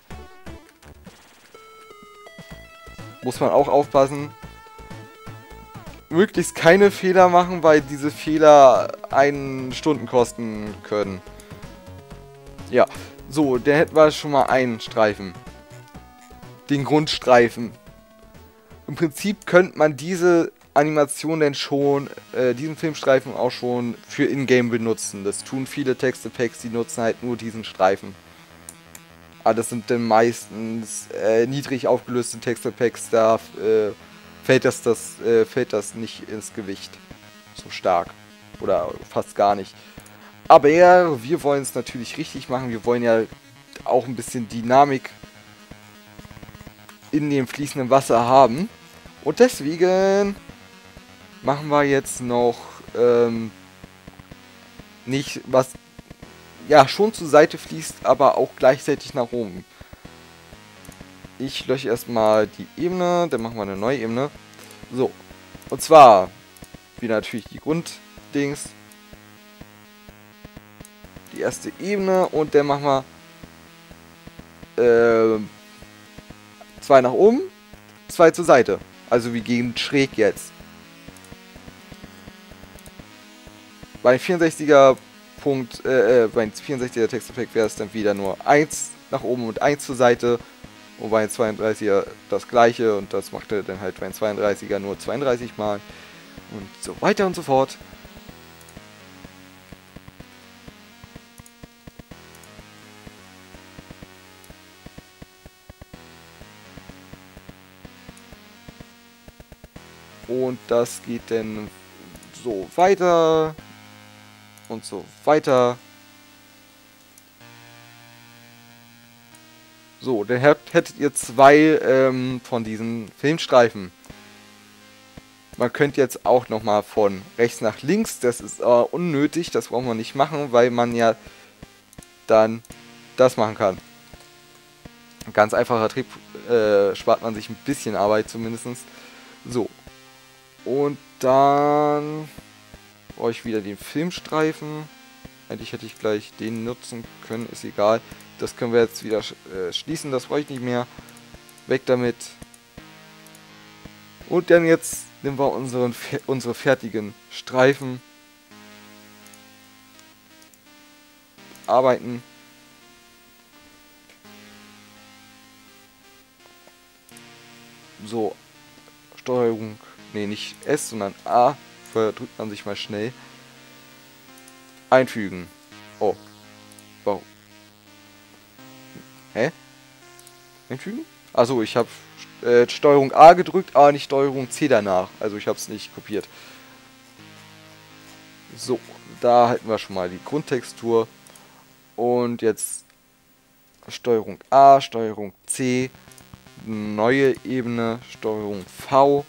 Muss man auch aufpassen. Möglichst keine Fehler machen, weil diese Fehler einen Stunden kosten können. Ja, so, der hätten wir schon mal einen Streifen. Den Grundstreifen. Im Prinzip könnte man diese Animation denn schon, äh, diesen Filmstreifen auch schon für Ingame benutzen. Das tun viele Texture Packs, die nutzen halt nur diesen Streifen. Aber das sind dann meistens äh, niedrig aufgelöste Texture Packs, da äh, fällt, das, das, äh, fällt das nicht ins Gewicht so stark. Oder fast gar nicht. Aber ja, wir wollen es natürlich richtig machen. Wir wollen ja auch ein bisschen Dynamik in dem fließenden Wasser haben. Und deswegen machen wir jetzt noch ähm, nicht was... ja, schon zur Seite fließt, aber auch gleichzeitig nach oben. Ich lösche erstmal die Ebene, dann machen wir eine neue Ebene. So, und zwar wieder natürlich die Grunddings. Die erste Ebene und dann machen wir äh, zwei nach oben, zwei zur Seite. Also wir gehen schräg jetzt. Bei vierundsechziger Punkt, äh, bei vierundsechziger Texture Pack wäre es dann wieder nur eins nach oben und eins zur Seite. Und bei zweiunddreißiger das gleiche und das macht er dann halt bei zweiunddreißiger nur zweiunddreißig Mal. Und so weiter und so fort. Und das geht dann so weiter und so weiter. So, dann habt, hättet ihr zwei ähm, von diesen Filmstreifen. Man könnte jetzt auch nochmal von rechts nach links, das ist äh, unnötig, das braucht man nicht machen, weil man ja dann das machen kann. Ein ganz einfacher Trick, äh, spart man sich ein bisschen Arbeit zumindest. So, und dann brauche ich wieder den Filmstreifen. Eigentlich hätte ich gleich den nutzen können, ist egal. Das können wir jetzt wieder äh, schließen, das brauche ich nicht mehr. Weg damit. Und dann jetzt nehmen wir unseren, unsere fertigen Streifen. Arbeiten. So. Steuerung. Ne, nicht S, sondern A. Vorher drückt man sich mal schnell. Einfügen. Oh. Warum? Hä? Einfügen? Achso, ich habe äh, Steuerung A gedrückt, aber nicht Steuerung C danach. Also ich habe es nicht kopiert. So, da halten wir schon mal die Grundtextur. Und jetzt Steuerung A, Steuerung C, neue Ebene, Steuerung V.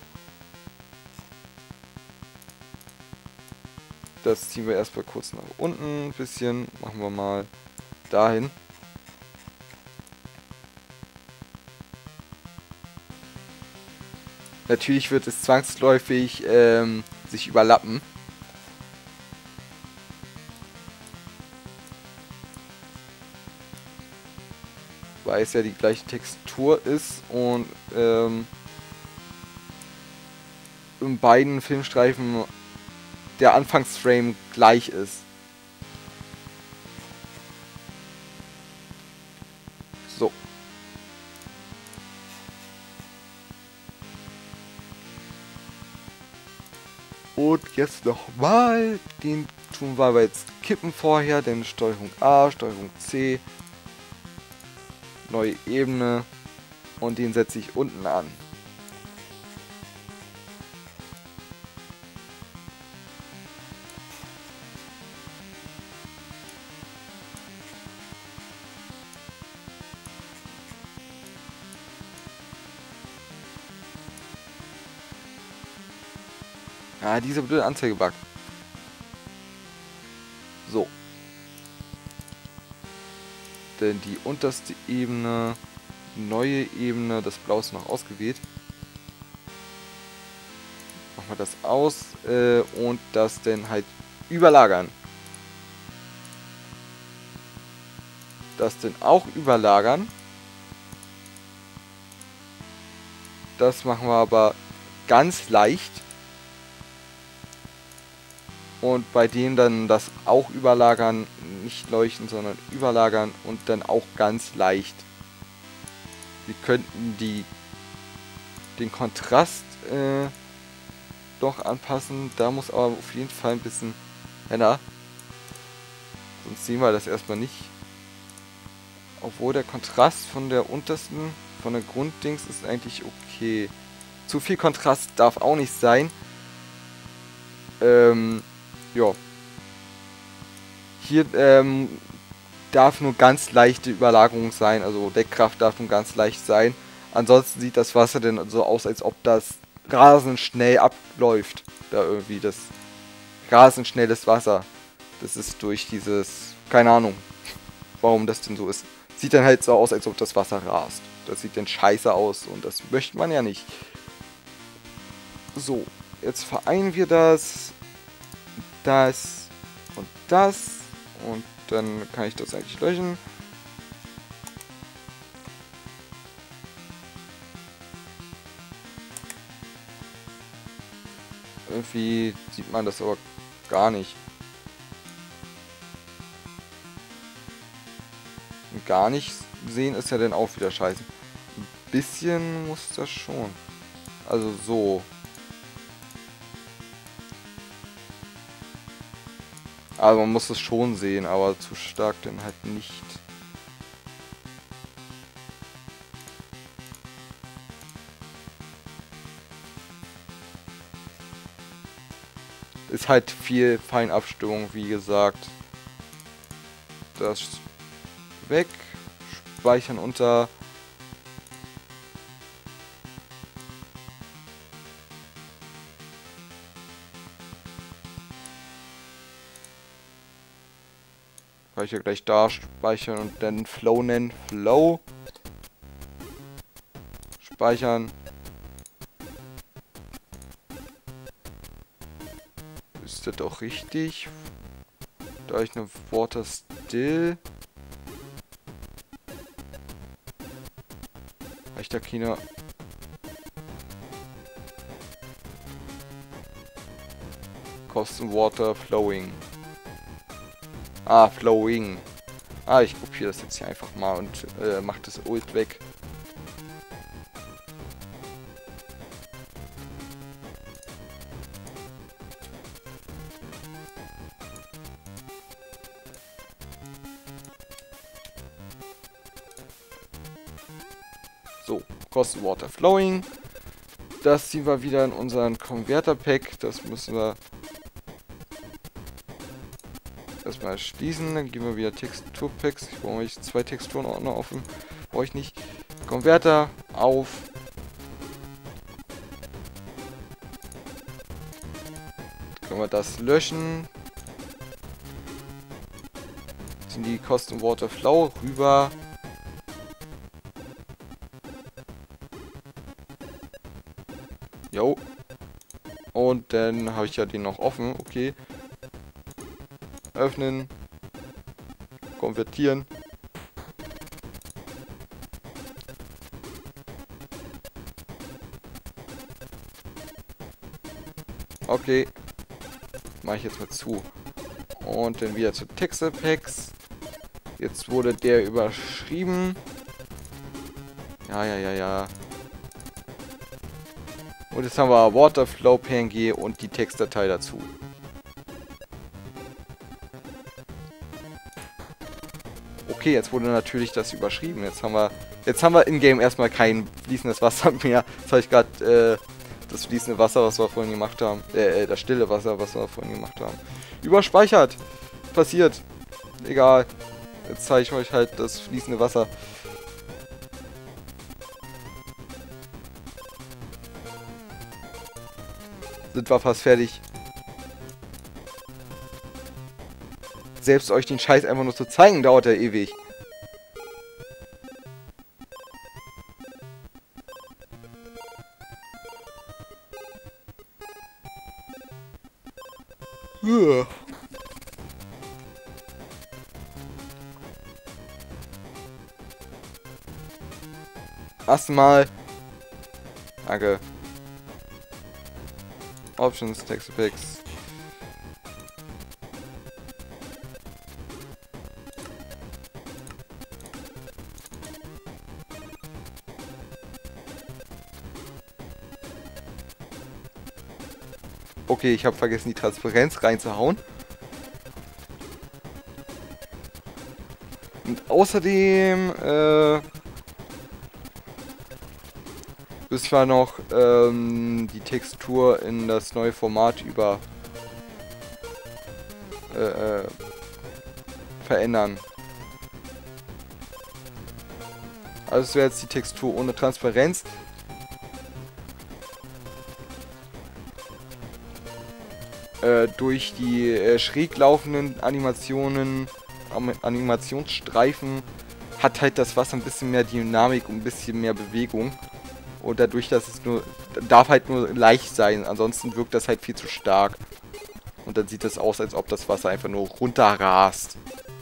Das ziehen wir erstmal kurz nach unten ein bisschen. Machen wir mal dahin. Natürlich wird es zwangsläufig ähm, sich überlappen. Weil es ja die gleiche Textur ist und ähm, in beiden Filmstreifen der Anfangsframe gleich ist. So. Und jetzt nochmal, den tun wir aber jetzt kippen vorher, denn Steuerung A, Steuerung C, neue Ebene und den setze ich unten an. Ah, diese blöde Anzeigebug. So. Denn die unterste Ebene, neue Ebene, das Blau ist noch ausgewählt. Machen wir das aus äh, und das dann halt überlagern. Das dann auch überlagern. Das machen wir aber ganz leicht. Und bei denen dann das auch überlagern, nicht leuchten, sondern überlagern und dann auch ganz leicht. Wir könnten die, den Kontrast äh, doch anpassen. Da muss aber auf jeden Fall ein bisschen heller. Sonst sehen wir das erstmal nicht. Obwohl der Kontrast von der untersten, von der Grunddings ist eigentlich okay. Zu viel Kontrast darf auch nicht sein. Ähm... Ja. Hier ähm, darf nur ganz leichte Überlagerung sein, also Deckkraft darf nur ganz leicht sein. Ansonsten sieht das Wasser dann so aus, als ob das rasend schnell abläuft. Da irgendwie das rasend schnelles Wasser. Das ist durch dieses, keine Ahnung, warum das denn so ist. Sieht dann halt so aus, als ob das Wasser rast. Das sieht dann scheiße aus und das möchte man ja nicht. So, jetzt vereinen wir das. Das und das und dann kann ich das eigentlich löschen. Irgendwie sieht man das aber gar nicht. Und gar nicht sehen ist ja dann auch wieder scheiße. Ein bisschen muss das schon. Also so. Also man muss es schon sehen, aber zu stark dann halt nicht. ist halt viel Feinabstimmung, wie gesagt. Das weg. Speichern unter. Speicher gleich da, speichern und dann Flow nennen. Flow. Speichern. Ist das auch richtig? Da ich eine Water Still. Reicht da keine. Custom Water Flowing. Ah, Flowing. Ah, ich kopiere das jetzt hier einfach mal und äh, mache das Ult weg. So, Custom Water Flowing. Das ziehen wir wieder in unseren Converter Pack. Das müssen wir erstmal schließen. Dann gehen wir wieder Texturpacks. Ich brauche euch zwei Texturen auch noch offen. Brauche ich nicht. Converter auf. Jetzt können wir das löschen. Ziehen die Custom Water Flow rüber. Jo. Und dann habe ich ja den noch offen. Okay. Öffnen. Konvertieren. Okay. Mache ich jetzt mal zu. Und dann wieder zu Texture Packs. Jetzt wurde der überschrieben. Ja, ja, ja, ja. Und jetzt haben wir Waterflow P N G und die Textdatei dazu. Okay, jetzt wurde natürlich das überschrieben. Jetzt haben wir, jetzt haben wir in-game erstmal kein fließendes Wasser mehr. Jetzt habe ich gerade äh, das fließende Wasser, was wir vorhin gemacht haben, äh, das stille Wasser, was wir vorhin gemacht haben, überspeichert. Passiert. Egal. Jetzt zeige ich euch halt das fließende Wasser. Sind wir fast fertig. Selbst euch den Scheiß einfach nur zu zeigen, dauert ja ewig. Uah. Erstmal. Danke. Options, Texture Packs. Okay, ich habe vergessen, die Transparenz reinzuhauen. Und außerdem äh, müssen wir noch ähm, die Textur in das neue Format über äh, äh, verändern. Also es wäre jetzt die Textur ohne Transparenz. Äh, durch die äh, schräg laufenden Animationen, Animationsstreifen hat halt das Wasser ein bisschen mehr Dynamik und ein bisschen mehr Bewegung. Und dadurch, dass es nur, darf halt nur leicht sein, ansonsten wirkt das halt viel zu stark. Und dann sieht es aus, als ob das Wasser einfach nur runterrast.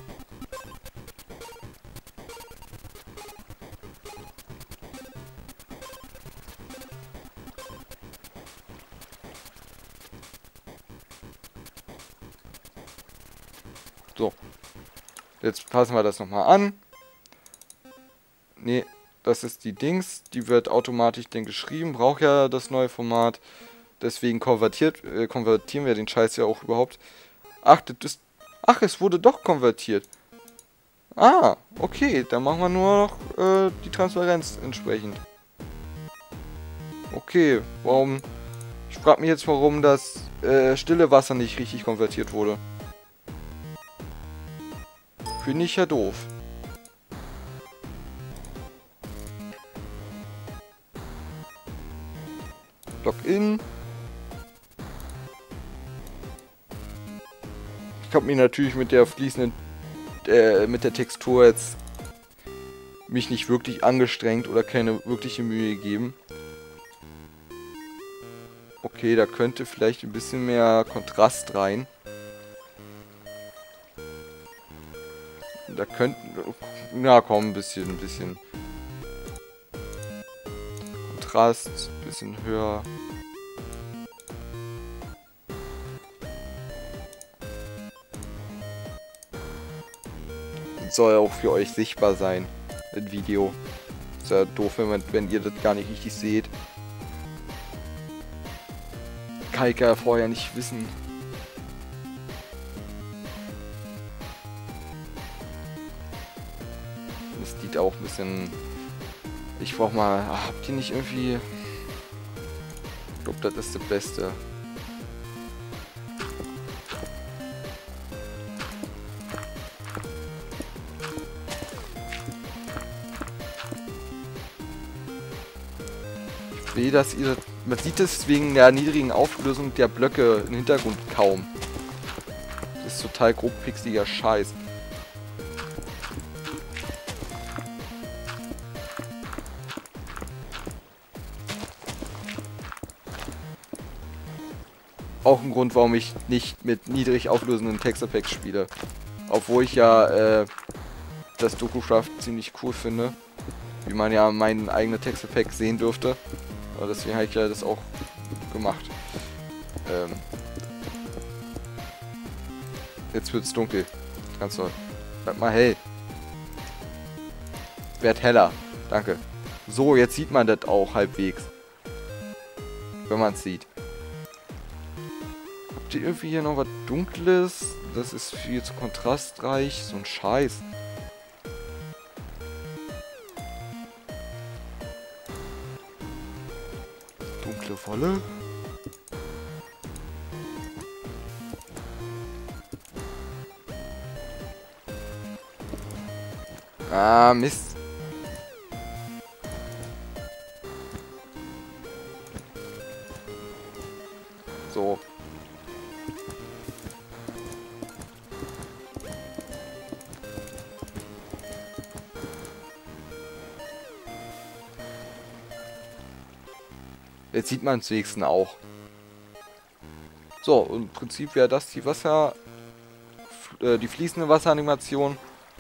So. Jetzt passen wir das nochmal an. Ne, das ist die Dings. Die wird automatisch dann geschrieben. Braucht ja das neue Format. Deswegen konvertiert, äh, konvertieren wir den Scheiß ja auch überhaupt. Ach, das ist, ach, es wurde doch konvertiert. Ah, okay. Dann machen wir nur noch äh, die Transparenz entsprechend. Okay, warum Ich frage mich jetzt, warum das äh, stille Wasser nicht richtig konvertiert wurde. Finde ich ja doof. Login. Ich habe mir natürlich mit der fließenden, äh, mit der Textur jetzt mich nicht wirklich angestrengt oder keine wirkliche Mühe gegeben. Okay, da könnte vielleicht ein bisschen mehr Kontrast rein. Da könnten, ja komm, ein bisschen, ein bisschen Kontrast, ein bisschen höher. Das soll auch für euch sichtbar sein, das Video. Ist ja doof, wenn, man, wenn ihr das gar nicht richtig seht. Kann ich ja vorher nicht wissen. Das sieht auch ein bisschen... Ich brauch mal... Ach, habt ihr nicht irgendwie... Ich glaube, das ist das Beste. Ich will, dass ihr... Man sieht es wegen der niedrigen Auflösung der Blöcke im Hintergrund kaum. Das ist total grob pixeliger Scheiß. Auch ein Grund, warum ich nicht mit niedrig auflösenden Texture Packs spiele. Obwohl ich ja äh, das DokuCraft ziemlich cool finde. Wie man ja meinen eigenen Texture Pack sehen dürfte. Aber deswegen habe ich ja das auch gemacht. Ähm Jetzt wird's dunkel. Ganz toll. Bleib mal hell. Werd heller. Danke. So, jetzt sieht man das auch halbwegs. Wenn man es sieht. Habt ihr irgendwie hier noch was Dunkles? Das ist viel zu kontrastreich. So ein Scheiß. Dunkle Wolle. Ah, Mist. So. Jetzt sieht man es wenigstens auch. So, im Prinzip wäre das die Wasser... Äh, die fließende Wasseranimation.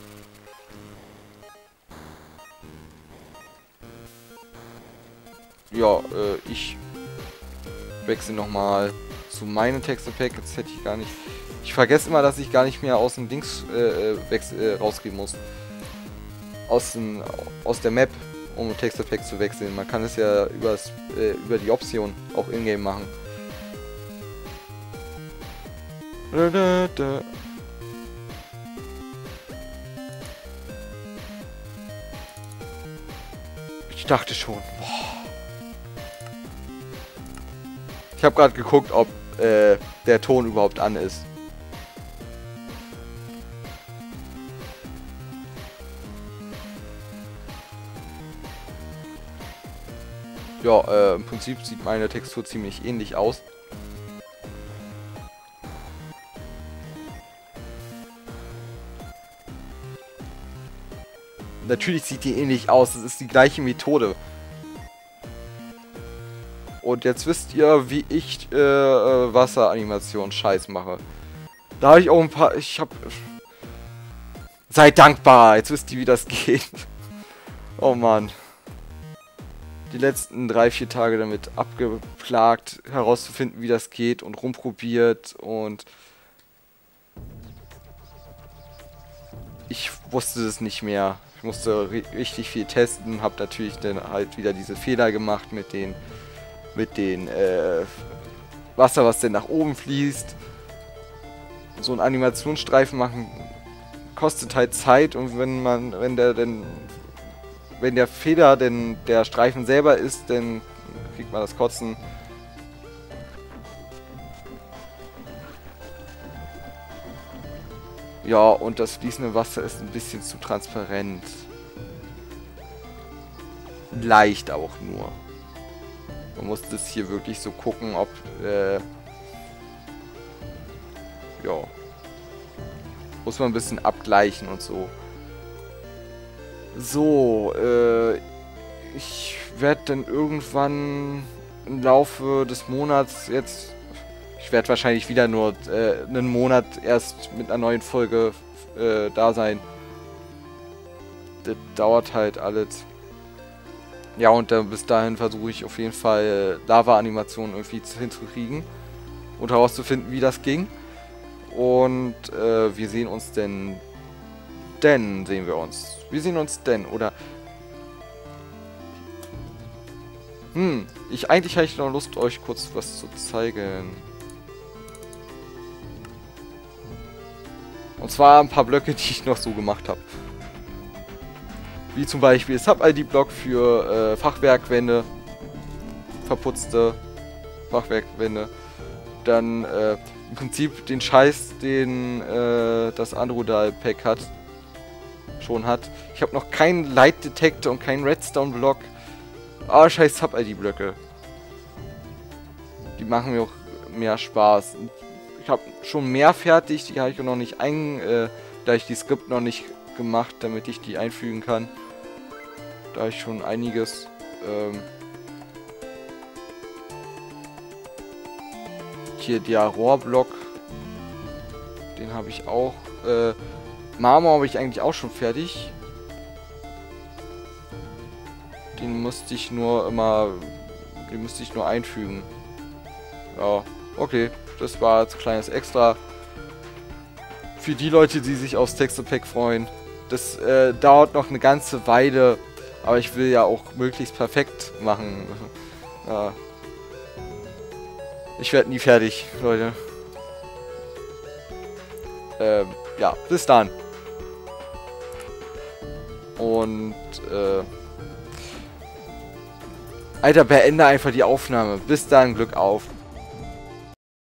Ja, äh, ich wechsle nochmal zu meinem Texture Pack. Jetzt hätte ich gar nicht... Ich vergesse immer, dass ich gar nicht mehr aus dem Dings äh, wechsel, äh, rausgehen muss. Aus, dem, aus der Map, um Texture Pack zu wechseln. Man kann es ja übers, äh, über die Option auch in-game machen. Da, da, da. Ich dachte schon. Boah. Ich habe gerade geguckt, ob äh, der Ton überhaupt an ist. Ja, äh, im Prinzip sieht meine Textur ziemlich ähnlich aus. Natürlich sieht die ähnlich aus, es ist die gleiche Methode. Und jetzt wisst ihr, wie ich äh, Wasseranimation Scheiß mache. Da habe ich auch ein paar... Ich habe... Seid dankbar, jetzt wisst ihr, wie das geht. Oh Mann. Die letzten drei, vier Tage damit abgeplagt, herauszufinden, wie das geht und rumprobiert und... Ich wusste es nicht mehr. Ich musste richtig viel testen, habe natürlich dann halt wieder diese Fehler gemacht mit den... mit den äh, Wasser, was denn nach oben fließt. So ein Animationsstreifen machen kostet halt Zeit, und wenn man, wenn der denn, wenn der Fehler denn der Streifen selber ist, dann kriegt man das Kotzen. Ja, und das fließende Wasser ist ein bisschen zu transparent. Leicht auch nur. Man muss das hier wirklich so gucken, ob... Äh, ja. Muss man ein bisschen abgleichen und so. So, äh... ich werde dann irgendwann im Laufe des Monats jetzt... Ich werde wahrscheinlich wieder nur äh, einen Monat erst mit einer neuen Folge äh, da sein. Das dauert halt alles. Ja, und dann bis dahin versuche ich auf jeden Fall äh, Lava-Animationen irgendwie hinzukriegen und herauszufinden, wie das ging. Und äh, wir sehen uns denn... Denn sehen wir uns. Wir sehen uns denn, oder... Hm, ich eigentlich habe ich noch Lust, euch kurz was zu zeigen. Und zwar ein paar Blöcke, die ich noch so gemacht habe. Wie zum Beispiel Sub-I D-Block für äh, Fachwerkwände. Verputzte Fachwerkwände. Dann äh, im Prinzip den Scheiß, den äh, das Androdal-Pack hat. Schon hat. Ich habe noch keinen Light-Detektor und keinen Redstone-Block. Ah, scheiß Sub-I D-Blöcke. Die machen mir auch mehr Spaß. Ich habe schon mehr fertig, die habe ich noch nicht ein, äh, da ich die Skript noch nicht gemacht, damit ich die einfügen kann. Da habe ich schon einiges. Ähm hier der Rohrblock, den habe ich auch. Äh, Marmor habe ich eigentlich auch schon fertig. Den musste ich nur immer, den musste ich nur einfügen. Ja, okay. Das war als kleines Extra. Für die Leute, die sich aufs Texture-Pack freuen. Das äh, dauert noch eine ganze Weile. Aber ich will ja auch möglichst perfekt machen. Ja. Ich werde nie fertig, Leute. Ähm, ja, bis dann. Und, äh... Alter, beende einfach die Aufnahme. Bis dann, Glück auf.